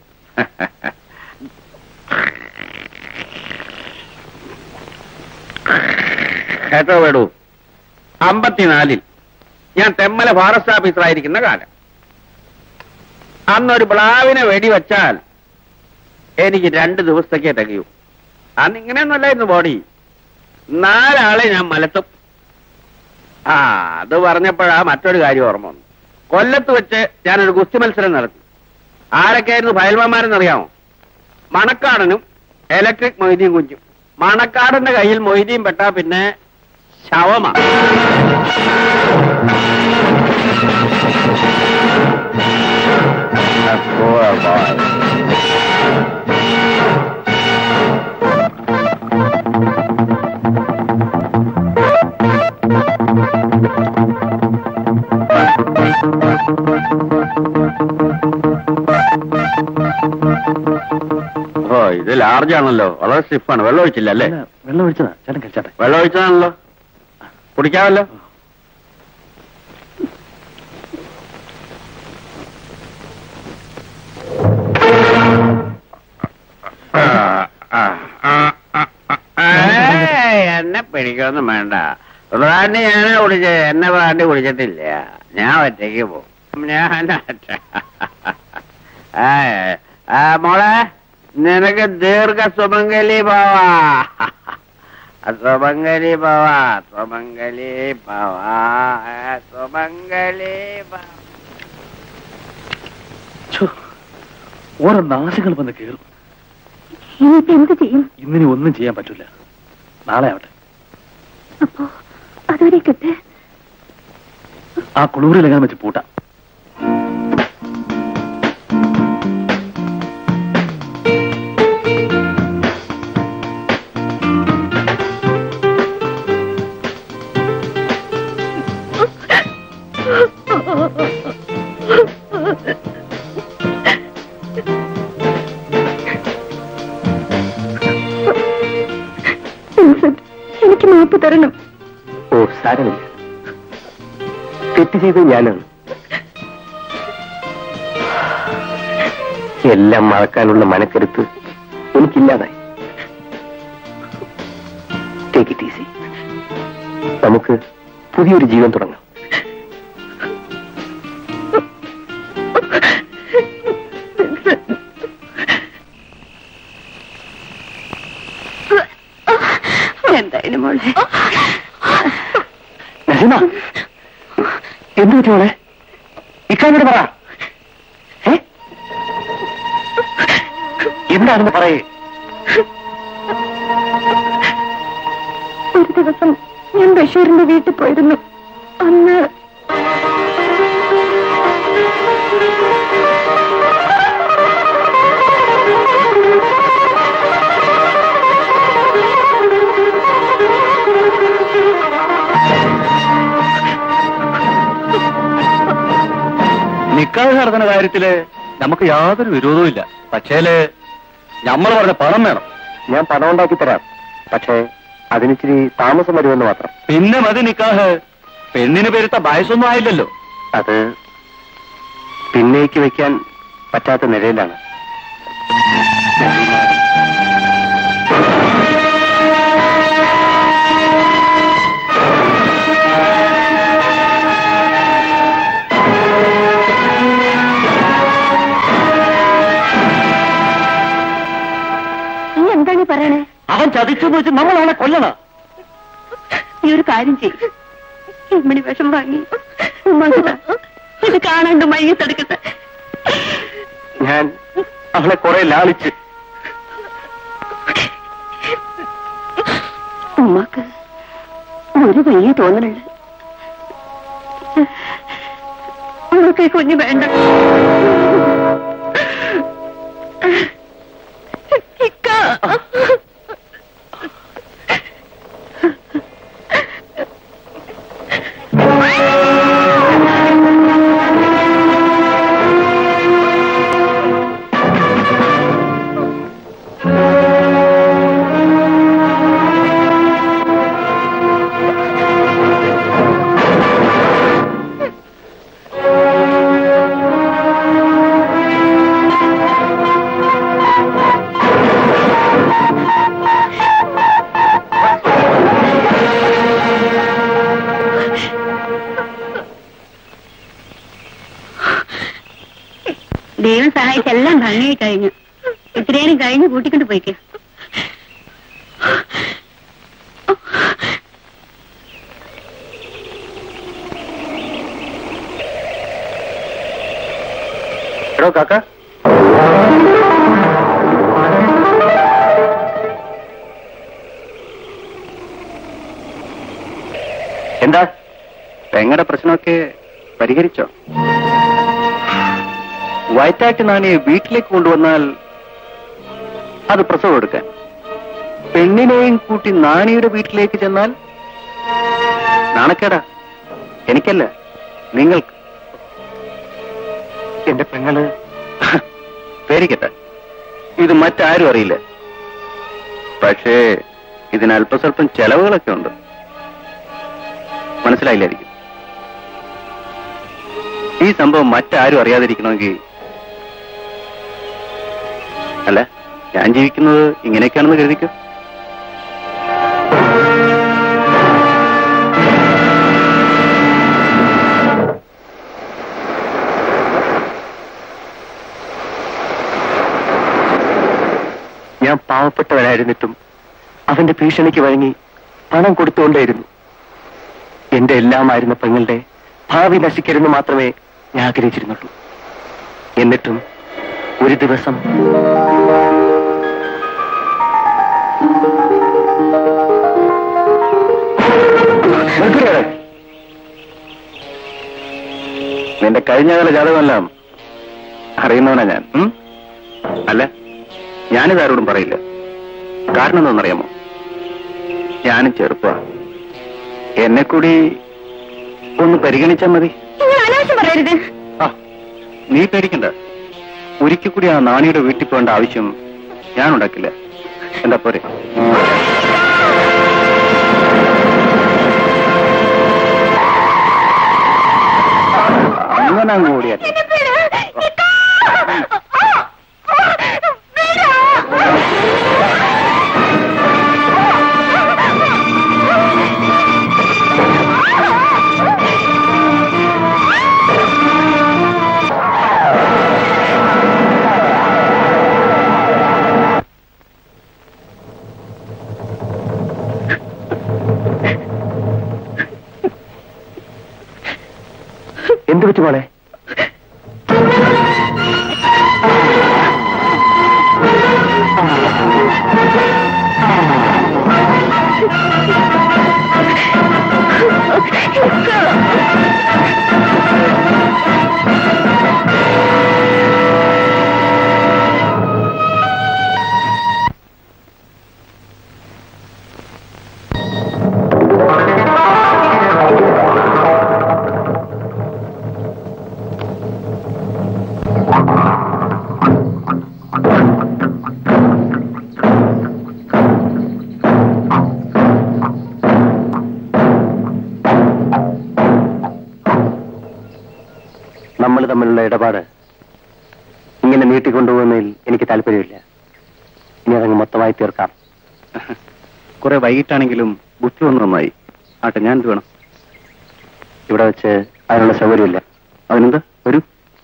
കേട്ടോ വേടൂ, 54 ഞാൻ തെമ്മല ഫോറസ്റ്റ് ഓഫീസറായിരിക്കുന്ന കാലം. അന്നൊരു പ്ലാവിനെ വെടിവെച്ചാൽ എനിക്ക് 2 ദിവസത്തേക്കേ തികയൂ. അന്നിങ്ങനെയൊന്നുമല്ലായിരുന്നു ബോഡി. 4 ആളെ ഞാൻ മലത്തും. അത് പറഞ്ഞപ്പോഴാ മറ്റൊരു കാര്യം ഓർമ്മ വന്നു. കൊല്ലത്ത് വെച്ച് ഞാനൊരു ഗുസ്തി മത്സരം നടത്തി. ആരൊക്കെയായിരുന്നു ഫയൽമാന്മാരെന്നറിയാമോ? മണക്കാടനും ഇലക്ട്രിക് മൊയ്തീൻ കുഞ്ചും. മണക്കാടന്റെ കയ്യിൽ മൊയ്തീൻ പെട്ടാ പിന്നെ ശവമാ. ഇത് ലാർജ് ആണല്ലോ, വളരെ സ്റ്റിഫാണ്. വെള്ളം ഒഴിച്ചില്ല അല്ലേ? വെള്ളം ഒഴിച്ചതാ. ചേട്ടൻ കഴിച്ചാട്ടെ. വെള്ളം ഒഴിച്ചതാണല്ലോ, കുടിക്കാമല്ലോ. എന്നെ പിടിക്കൊന്നും വേണ്ട. ബ്രാൻഡി ഞാനാ കുടിച്ചത്. എന്നെ ബ്രാൻഡി കുടിച്ചിട്ടില്ല. ഞാൻ ഒറ്റയ്ക്ക് പോകും. ഞാൻ മോളെ, നിനക്ക് ദീർഘ സുമംഗലി പോവാ. സുമംഗലി പോവാ. സുമംഗലി പോവാ. സുമംഗലി ഓരോ നാശങ്ങൾ വന്ന് കയറും. ഇനിയിപ്പോ എന്ത് ചെയ്യും? ഇന്നിനി ഒന്നും ചെയ്യാൻ പറ്റില്ല. നാളെ ആവട്ടെ. അപ്പോ അതുവരെ കിട്ടെ. ആ കുളൂരിലെങ്ങനെ വെച്ച് പൂട്ടാം. എനിക്ക് മാപ്പ് തരണം. ഓ, സാരമില്ല. തെറ്റ് ചെയ്തത് ഞാനാണ്. എല്ലാം മറക്കാനുള്ള മനക്കരുത്ത് എനിക്കില്ലാതായി. Take it easy. നമുക്ക് പുതിയൊരു ജീവൻ തുടങ്ങാം. മോളെ. നസീമ, എന്ത് പറ്റി മോളെ? ഇക്കാനോട് പറ. എന്താണെന്ന് പറയേ. ഒരു ദിവസം ഞാൻ ബഷീറിന്റെ വീട്ടിൽ പോയിരുന്നു. അന്ന് നിക്കാഹ് നടത്തുന്ന കാര്യത്തില് നമുക്ക് യാതൊരു വിരോധവും ഇല്ല. പക്ഷേല് നമ്മൾ പറഞ്ഞ പണം വേണം. ഞാൻ പണം ഉണ്ടാക്കി തരാം, പക്ഷേ അതിനിച്ചിരി താമസം വരുമെന്ന് മാത്രം. പിന്നെ മതി നിക്കാഹ്. പെണ്ണിന് പെരുത്ത വയസ്സൊന്നും ആയില്ലല്ലോ. അത് പിന്നേക്ക് വെക്കാൻ പറ്റാത്ത നിലയിലാണ്. എന്താണ് പറയണേ? അവൻ ചതിച്ചെന്ന് വെച്ച് നമ്മളാണ് കൊല്ലണം. ഈ ഒരു കാര്യം ചെയ്യും. ഇമ്മണി വിഷം വാങ്ങി ഇത് കാണാണ്ട് മയ്യത്തെടുക്കട്ടെ. ഞാൻ അവളെ കുറെ ലാളിച്ച്. ഉമ്മാക്ക് ഒരു വലിയ തോന്നലുണ്ട്. ഉമ്മക്ക് കുഞ്ഞ് വേണ്ട. ദൈവം സഹായിച്ചെല്ലാം ഭംഗിയായി കഴിഞ്ഞു. ഇത്രയും കഴിഞ്ഞ് കൂട്ടിക്കൊണ്ട് പോയിക്കോ. എടോ കാക്ക, എന്താ പെങ്ങളുടെ പ്രശ്നമൊക്കെ പരിഹരിച്ചോ? വയറ്റാറ്റ് നാണിയെ വീട്ടിലേക്ക് കൊണ്ടുവന്നാൽ അത് പ്രസവം എടുക്കാൻ, പെണ്ണിനെയും കൂട്ടി നാണിയുടെ വീട്ടിലേക്ക് ചെന്നാൽ നാണക്കേടാ. എനിക്കല്ല, നിങ്ങൾക്ക്. എന്റെ പെങ്ങള് പേരിക്കട്ടെ, ഇത് മറ്റാരും അറിയില്ല. പക്ഷേ ഇതിന് അല്പസ്വല്പം ചെലവുകളൊക്കെ ഉണ്ട്. മനസ്സിലായില്ലായിരിക്കും. ഈ സംഭവം മറ്റാരും അറിയാതിരിക്കണമെങ്കിൽ, അല്ല, ഞാൻ ജീവിക്കുന്നത് ഇങ്ങനെയൊക്കെയാണെന്ന് കരുതിക്കോ. ഞാൻ പാവപ്പെട്ടവനായിരുന്നിട്ടും അവന്റെ ഭീഷണിക്ക് വഴങ്ങി പണം കൊടുത്തുകൊണ്ടേയിരുന്നു. എന്റെ എല്ലാമായിരുന്ന പെങ്ങളുടെ ഭാവി നശിക്കരുന്ന് മാത്രമേ ഞാൻ ആഗ്രഹിച്ചിരുന്നുള്ളൂ. എന്നിട്ടും ഒരു ദിവസം നിന്റെ കഴിഞ്ഞകാല ജാതകമെല്ലാം അറിയുന്നവനാ ഞാൻ. അല്ല, ഞാനിതാരോടും പറയില്ല. കാരണം എന്താണെന്നറിയാമോ? ഞാനും ചെറുപ്പമാണ്. എന്നെ കൂടി ഒന്ന് പരിഗണിച്ചാൽ മതി. പറയരുത്. ആ, നീ പേടിക്കണ്ട. ഒരിക്കൽ കൂടി ആ നാണിയുടെ വീട്ടിൽ പോകേണ്ട ആവശ്യം ഞാൻ ഉണ്ടാക്കില്ല. എന്താ പോരെ? അങ്ങനെ അങ്ങ് ഓടിയാ പറ്റി മോളെ? നമ്മൾ തമ്മിലുള്ള ഇടപാട് ഇങ്ങനെ നീട്ടിക്കൊണ്ടുപോകുന്നതിൽ എനിക്ക് താല്പര്യമില്ല. ഇനി അതങ്ങ് മൊത്തമായി തീർക്കാം. കുറെ വൈകിട്ടാണെങ്കിലും ബുദ്ധി ഒന്ന് നന്നായി. ആട്ടെ, ഞാൻ എന്ത് വേണം? ഇവിടെ വെച്ച് അതിനുള്ള സൗകര്യമില്ല. അതിനെന്ത്? വരൂ.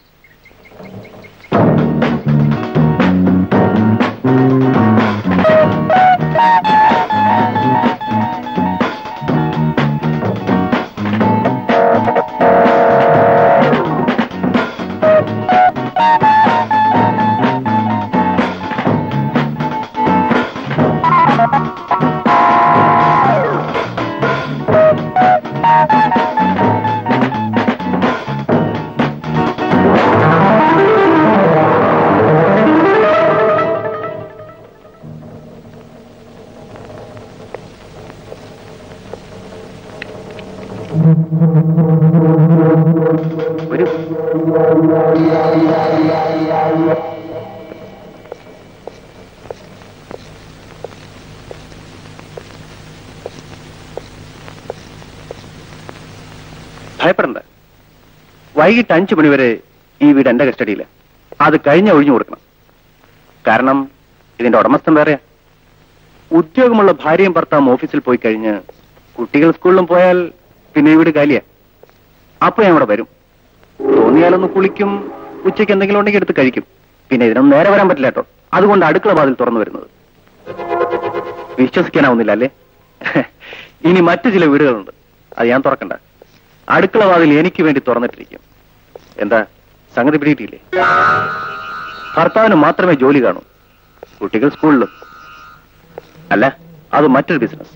ഭയപ്പെടണ്ട. വൈകിട്ട് 5 മണിവരെ ഈ വീട് എന്റെ കസ്റ്റഡിയില്ല. അത് കഴിഞ്ഞ ഒഴിഞ്ഞു കൊടുക്കണം. കാരണം ഇതിന്റെ ഉടമസ്ഥൻ വേറെയാ. ഉദ്യോഗമുള്ള ഭാര്യയും ഭർത്താവും ഓഫീസിൽ പോയി കഴിഞ്ഞ് കുട്ടികൾ സ്കൂളിലും പോയാൽ പിന്നെ ഈ വീട് കാലിയാ. അപ്പൊ ഞാൻ ഇവിടെ വരും. തോന്നിയാലൊന്ന് കുളിക്കും, ഉച്ചയ്ക്ക് എന്തെങ്കിലും ഉണ്ടെങ്കിൽ എടുത്ത് കഴിക്കും. പിന്നെ ഇതിനൊന്നും നേരെ വരാൻ പറ്റില്ല കേട്ടോ. അതുകൊണ്ട് അടുക്കള വാതിൽ തുറന്നു വരുന്നത്. വിശ്വസിക്കാനാവുന്നില്ല അല്ലേ? ഇനി മറ്റു ചില വീടുകളുണ്ട്, അത് ഞാൻ തുറക്കണ്ട. അടുക്കള വാതിൽ എനിക്ക് വേണ്ടി തുറന്നിട്ടിരിക്കും. എന്താ സംഗതി പിടിയിട്ടില്ലേ? ഭർത്താവിന് മാത്രമേ ജോലി കാണൂ, കുട്ടികൾ സ്കൂളിലും. അല്ല, അത് മറ്റൊരു ബിസിനസ്.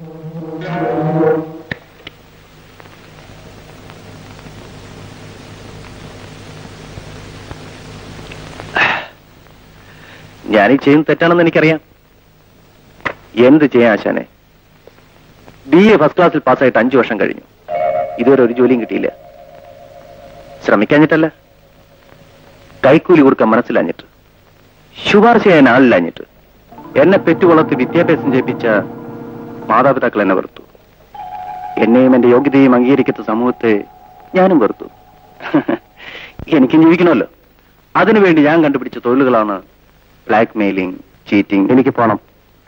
ഞാനീ ചെയ്യുന്ന തെറ്റാണെന്ന് എനിക്കറിയാം. എന്ത് ചെയ്യാൻ ആശാനെ? BA ഫസ്റ്റ് ക്ലാസ്സിൽ പാസ്സായിട്ട് 5 വർഷം കഴിഞ്ഞു. ഇതുവരെ ഒരു ജോലിയും കിട്ടിയില്ല. ശ്രമിക്കാഞ്ഞിട്ടല്ല, കൈക്കൂലി കൊടുക്കാൻ മനസ്സിലാഞ്ഞിട്ട്, ശുപാർശ ചെയ്യാൻ ആളില്ലാഞ്ഞിട്ട്. എന്നെ പെറ്റുവളർത്തി വിദ്യാഭ്യാസം ചെയ്യിപ്പിച്ച മാതാപിതാക്കൾ എന്നെ വെറുത്തു. എന്നെയും എന്റെ യോഗ്യതയും അംഗീകരിക്കുന്ന സമൂഹത്തെ ഞാനും വെറുത്തു. എനിക്കും ജീവിക്കണമല്ലോ. അതിനുവേണ്ടി ഞാൻ കണ്ടുപിടിച്ച തൊഴിലുകളാണ് ബ്ലാക്ക് മെയിലിംഗ്, ചീറ്റിംഗ്. എനിക്ക് പോണം.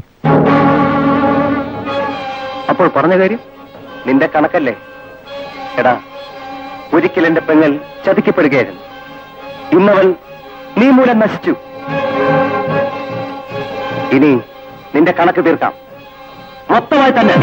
അപ്പോൾ പറഞ്ഞ കാര്യം നിന്റെ കണക്കല്ലേ? എടാ, ഒരിക്കൽ എന്റെ പെങ്ങൾ ചതിക്കപ്പെടുകയായിരുന്നു. ഇന്നവൾ നീ മൂലം നശിച്ചു. ഇനി നിന്റെ കണക്ക് തീർക്കാം, മൊത്തമായി തന്നെ.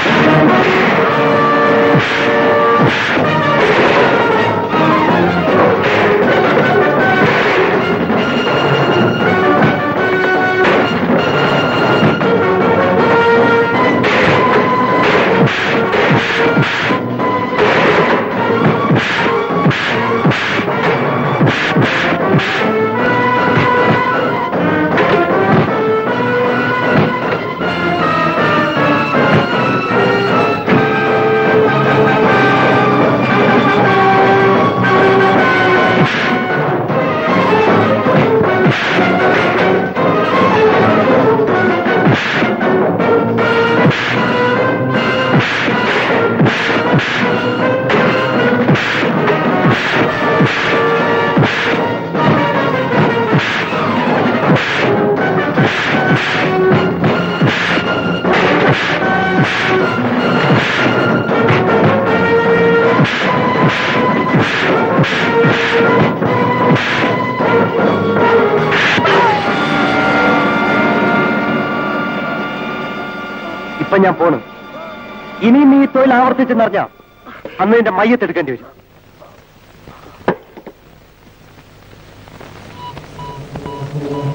ഇപ്പൊ ഞാൻ പോണു. ഇനി നീ തൊഴിൽ ആവർത്തിച്ചെന്നറിഞ്ഞാ അന്ന് നിന്റെ മയ്യത്തെടുക്കേണ്ടി വരും.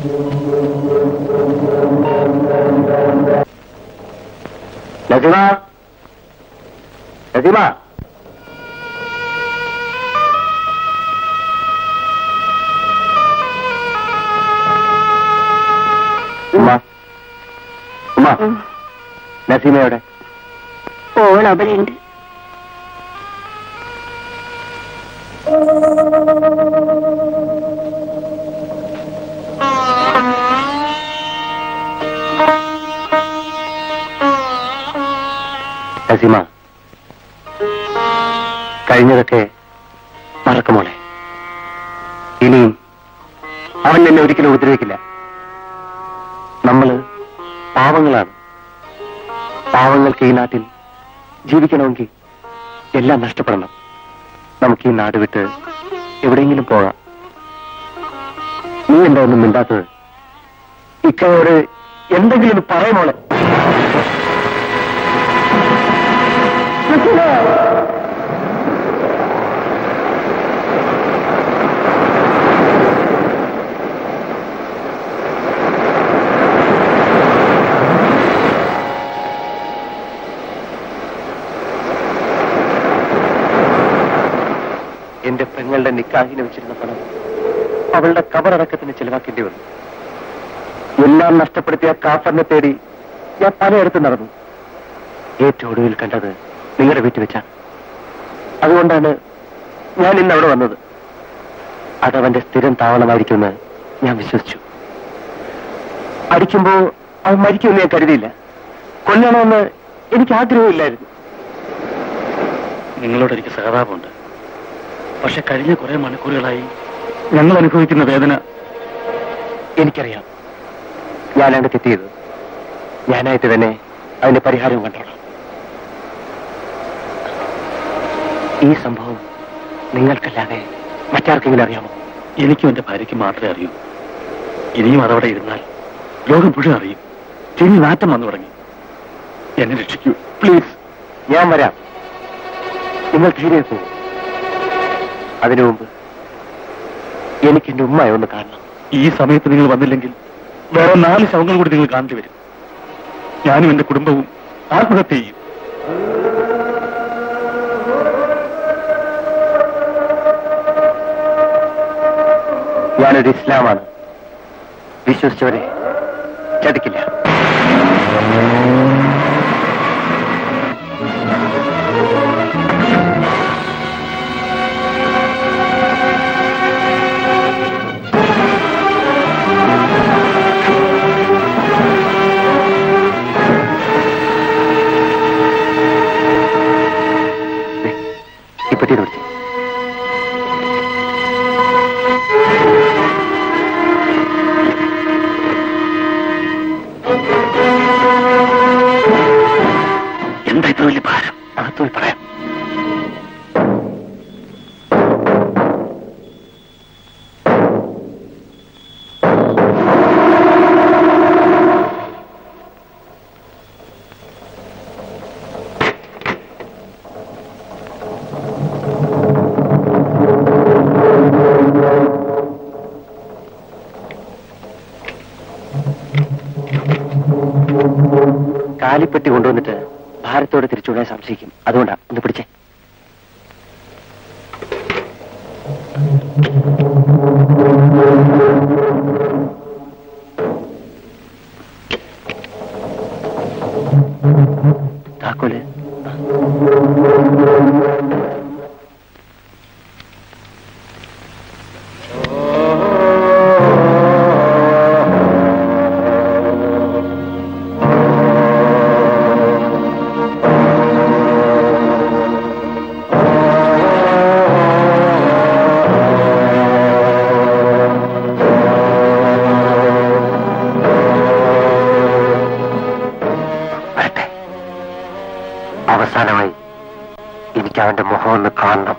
നസീമ, നസീമ, ഉമ്മ, ഉമ്മ, നസീമ എവിടെ? ഓൾ അവിടെയുണ്ട്. നസീമ, കഴിഞ്ഞതൊക്കെ മറക്കുമോളെ. ഇനിയും അവൻ എന്നെ ഒരിക്കലും ഉപദ്രവിക്കില്ല. നമ്മള് പാവങ്ങളാണ്. പാവങ്ങൾക്ക് ഈ നാട്ടിൽ ജീവിക്കണമെങ്കിൽ എല്ലാം നഷ്ടപ്പെടണം. നമുക്ക് ഈ നാട് വിട്ട് എവിടെയെങ്കിലും പോകാം. നീ എന്താ ഒന്നും മിണ്ടാത്തത്? ഇക്കയോട് എന്തെങ്കിലും പറയുമോളെ. എന്റെ പെങ്ങളുടെ നിക്കാഹിന് വെച്ചിരുന്ന പണം അവളുടെ കബറടക്കത്തിന് ചെലവാക്കേണ്ടി വന്നു. എല്ലാം നഷ്ടപ്പെടുത്തിയ കാഫറിനെ തേടി ഞാൻ പലയിടത്ത് നടന്നു. ഏറ്റവും ഒടുവിൽ കണ്ടത് നിങ്ങളുടെ വീട്ടിൽ വെച്ചാണ്. അതുകൊണ്ടാണ് ഞാൻ ഇന്ന് അവിടെ വന്നത്. അതവന്റെ സ്ഥിരം താവളമായിരിക്കുമെന്ന് ഞാൻ വിശ്വസിച്ചു. അടിക്കുമ്പോ അവൻ മരിക്കുമെന്ന് ഞാൻ കരുതിയില്ല. കൊല്ലണമെന്ന് എനിക്ക് ആഗ്രഹമില്ലായിരുന്നു. നിങ്ങളോട് എനിക്ക് സഹതാപമുണ്ട്. പക്ഷെ കഴിഞ്ഞ കുറെ മണിക്കൂറുകളായി ഞങ്ങൾ അനുഭവിക്കുന്ന വേദന എനിക്കറിയാം. ഞാനാണ് തെറ്റിയത്. ഞാനായിട്ട് തന്നെ അതിന്റെ പരിഹാരവും കണ്ടോളാം. ഈ സംഭവം നിങ്ങൾക്കല്ലാതെ മറ്റാർക്കെങ്കിലും അറിയാമോ? എനിക്കും എന്റെ ഭാര്യയ്ക്ക് മാത്രമേ അറിയൂ. ഇനിയും അതവിടെ ഇരുന്നാൽ ലോകം മുഴുവൻ അറിയും. തിരിഞ്ഞ് നാറ്റം വന്നു തുടങ്ങി. എന്നെ രക്ഷിക്കൂ പ്ലീസ്. ഞാൻ വരാം. നിങ്ങൾ തീരെ പോകും. അതിനു മുമ്പ് എനിക്ക് എന്റെ ഉമ്മയെ ഒന്ന് കാണണം. ഈ സമയത്ത് നിങ്ങൾ വന്നില്ലെങ്കിൽ വേറെ 4 ശവങ്ങൾ കൂടി നിങ്ങൾ കാണേണ്ടി വരും. ഞാനും എന്റെ കുടുംബവും ആത്മഹത്യ ചെയ്യും. ഞാനൊരു ഇസ്ലാമാണ്. വിശ്വസിച്ചവരെ ചതിക്കില്ല. ഇപ്പറ്റി കുറിച്ച് എന്താ ഇത്ര വലിയ ഭാരം? അകത്തോൽ പറയാം. കാലിപ്പെട്ടി കൊണ്ടുവന്നിട്ട് ഭാരത്തോടെ തിരിച്ചുവിടാൻ സംശയിക്കും. അതുകൊണ്ടാ ഒന്ന് പിടിച്ചേ. താക്കോല് അവസാനമായി എനിക്ക് അവന്റെ മുഖം ഒന്ന് കാണണം.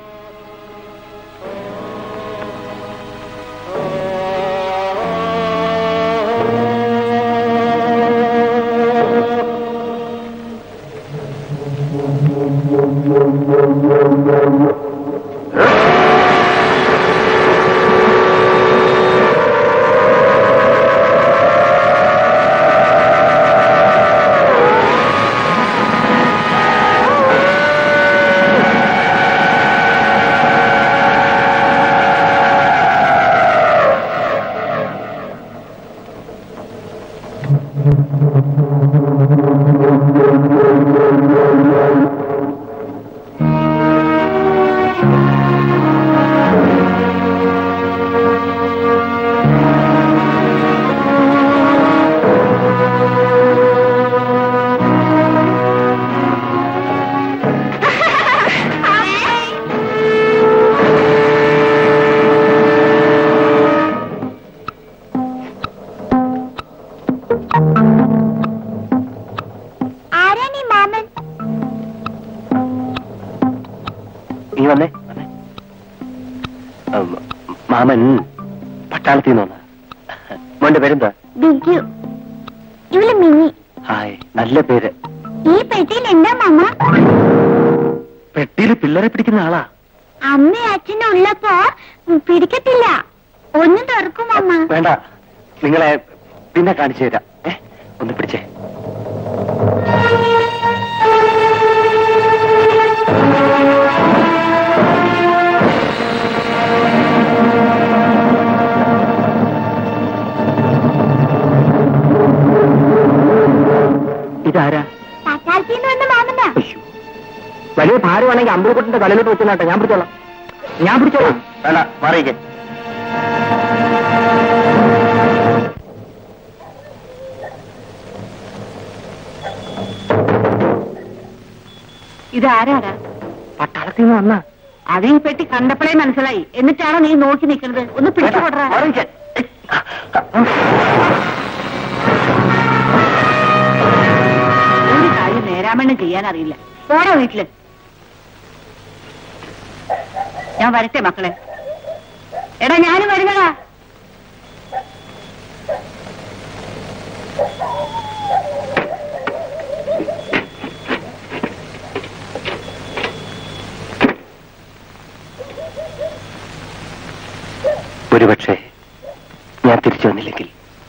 മാമൻ പട്ടാളത്തിൽ നിന്ന്. മോന്റെ പേരെന്താ? ബിജു. ഇവള് മിനി. ഹായ്, നല്ല പേര്. ഈ പെട്ടിയിൽ എന്താ മാമ? പെട്ടിയിൽ പിള്ളേരെ പിടിക്കുന്ന ആളാ. അമ്മ അച്ഛനും ഉള്ളപ്പോ പിടിക്കത്തില്ല. ഒന്ന് തുറക്കും അമ്മ. വേണ്ട, നിങ്ങളെ പിന്നെ കാണിച്ചു തരാം. ഒന്ന് പിടിച്ചേ. ഇതാരാ? വലിയ ഭാരമാണെങ്കിൽ അമ്പലക്കുട്ടിന്റെ തലയിലോട്ട് വെച്ചാട്ടെ. ഞാൻ പിടിച്ചോളാം. വേണ്ട, മാറിയിക്കേ. ഇതാരാടാ? പട്ടാളത്തിൽ നിന്ന് വന്ന അതീ പെട്ടി കണ്ടപ്പോഴേ മനസ്സിലായി. എന്നിട്ടാണോ നീ നോക്കി നിൽക്കുന്നത്? ഒന്ന് പിടിച്ചുകൊടുറാ. ഒരു കാര്യം നേരാമണ്ണം ചെയ്യാൻ അറിയില്ല. പോടാ വീട്ടില്. ഞാൻ വരട്ടെ മക്കളെ. എടാ ഞാനും വരുന്നടാ. ഒരുപക്ഷെ ഞാൻ തിരിച്ചു വന്നില്ലെങ്കിൽ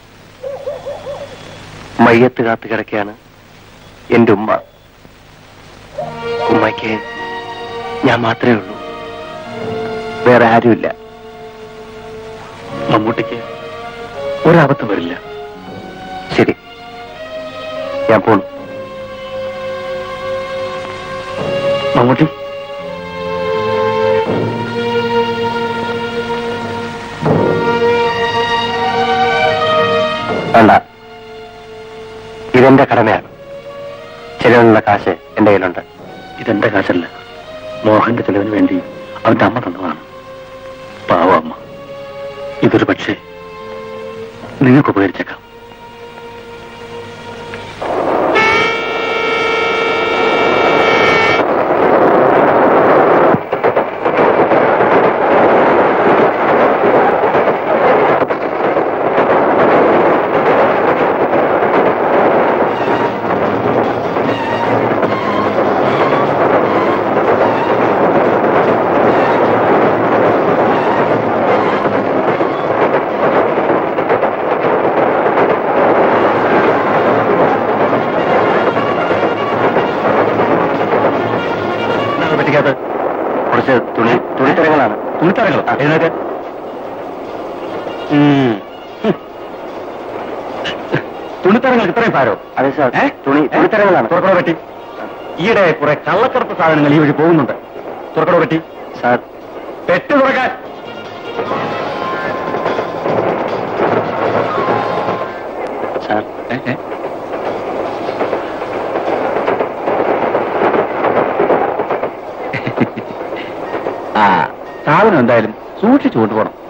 മയ്യത്ത് കാത്തു കിടക്കുകയാണ് എന്റെ ഉമ്മ. ഉമ്മയ്ക്ക് ഞാൻ മാത്രമേ ഉള്ളൂ, വേറെ ആരുമില്ല. മമ്മൂട്ടിക്ക് ഒരാപത്തും വരില്ല. ശരി, ഞാൻ പോണു. മമ്മൂട്ടി, വേണ്ട, ഇതെന്റെ കടമയാണ്. ചെലവിനുള്ള കാശ് എന്റെ കയ്യിലുണ്ട്. ഇതെന്റെ കാശല്ല, മോഹന്റെ ചെലവിന് വേണ്ടി അവന്റെ അമ്മ തന്നതാണ്. പാവ അമ്മ. ഇതൊരു പക്ഷേ നിങ്ങൾക്ക് ഉപകരിച്ചേക്കാം. കുറച്ച് തുണിത്തരങ്ങളാണ്. തുണിത്തരങ്ങൾ എഴുന്നേറ്റ്. തുണിത്തരങ്ങൾക്ക് ഇത്രയും ഭാരോ? അതെ സാർ, തുണിത്തരങ്ങളാണ്. തുറക്കട പറ്റി. ഈയിടെ കുറെ കള്ളക്കടത്ത് സാധനങ്ങൾ ഈ വഴി പോകുന്നുണ്ട്. തുറക്കട പറ്റി. സാർ, പെട്ട് തുറക്കാൻ. സാർ, സാധനം എന്തായാലും സൂക്ഷിച്ചു കൊണ്ടുപോകണം.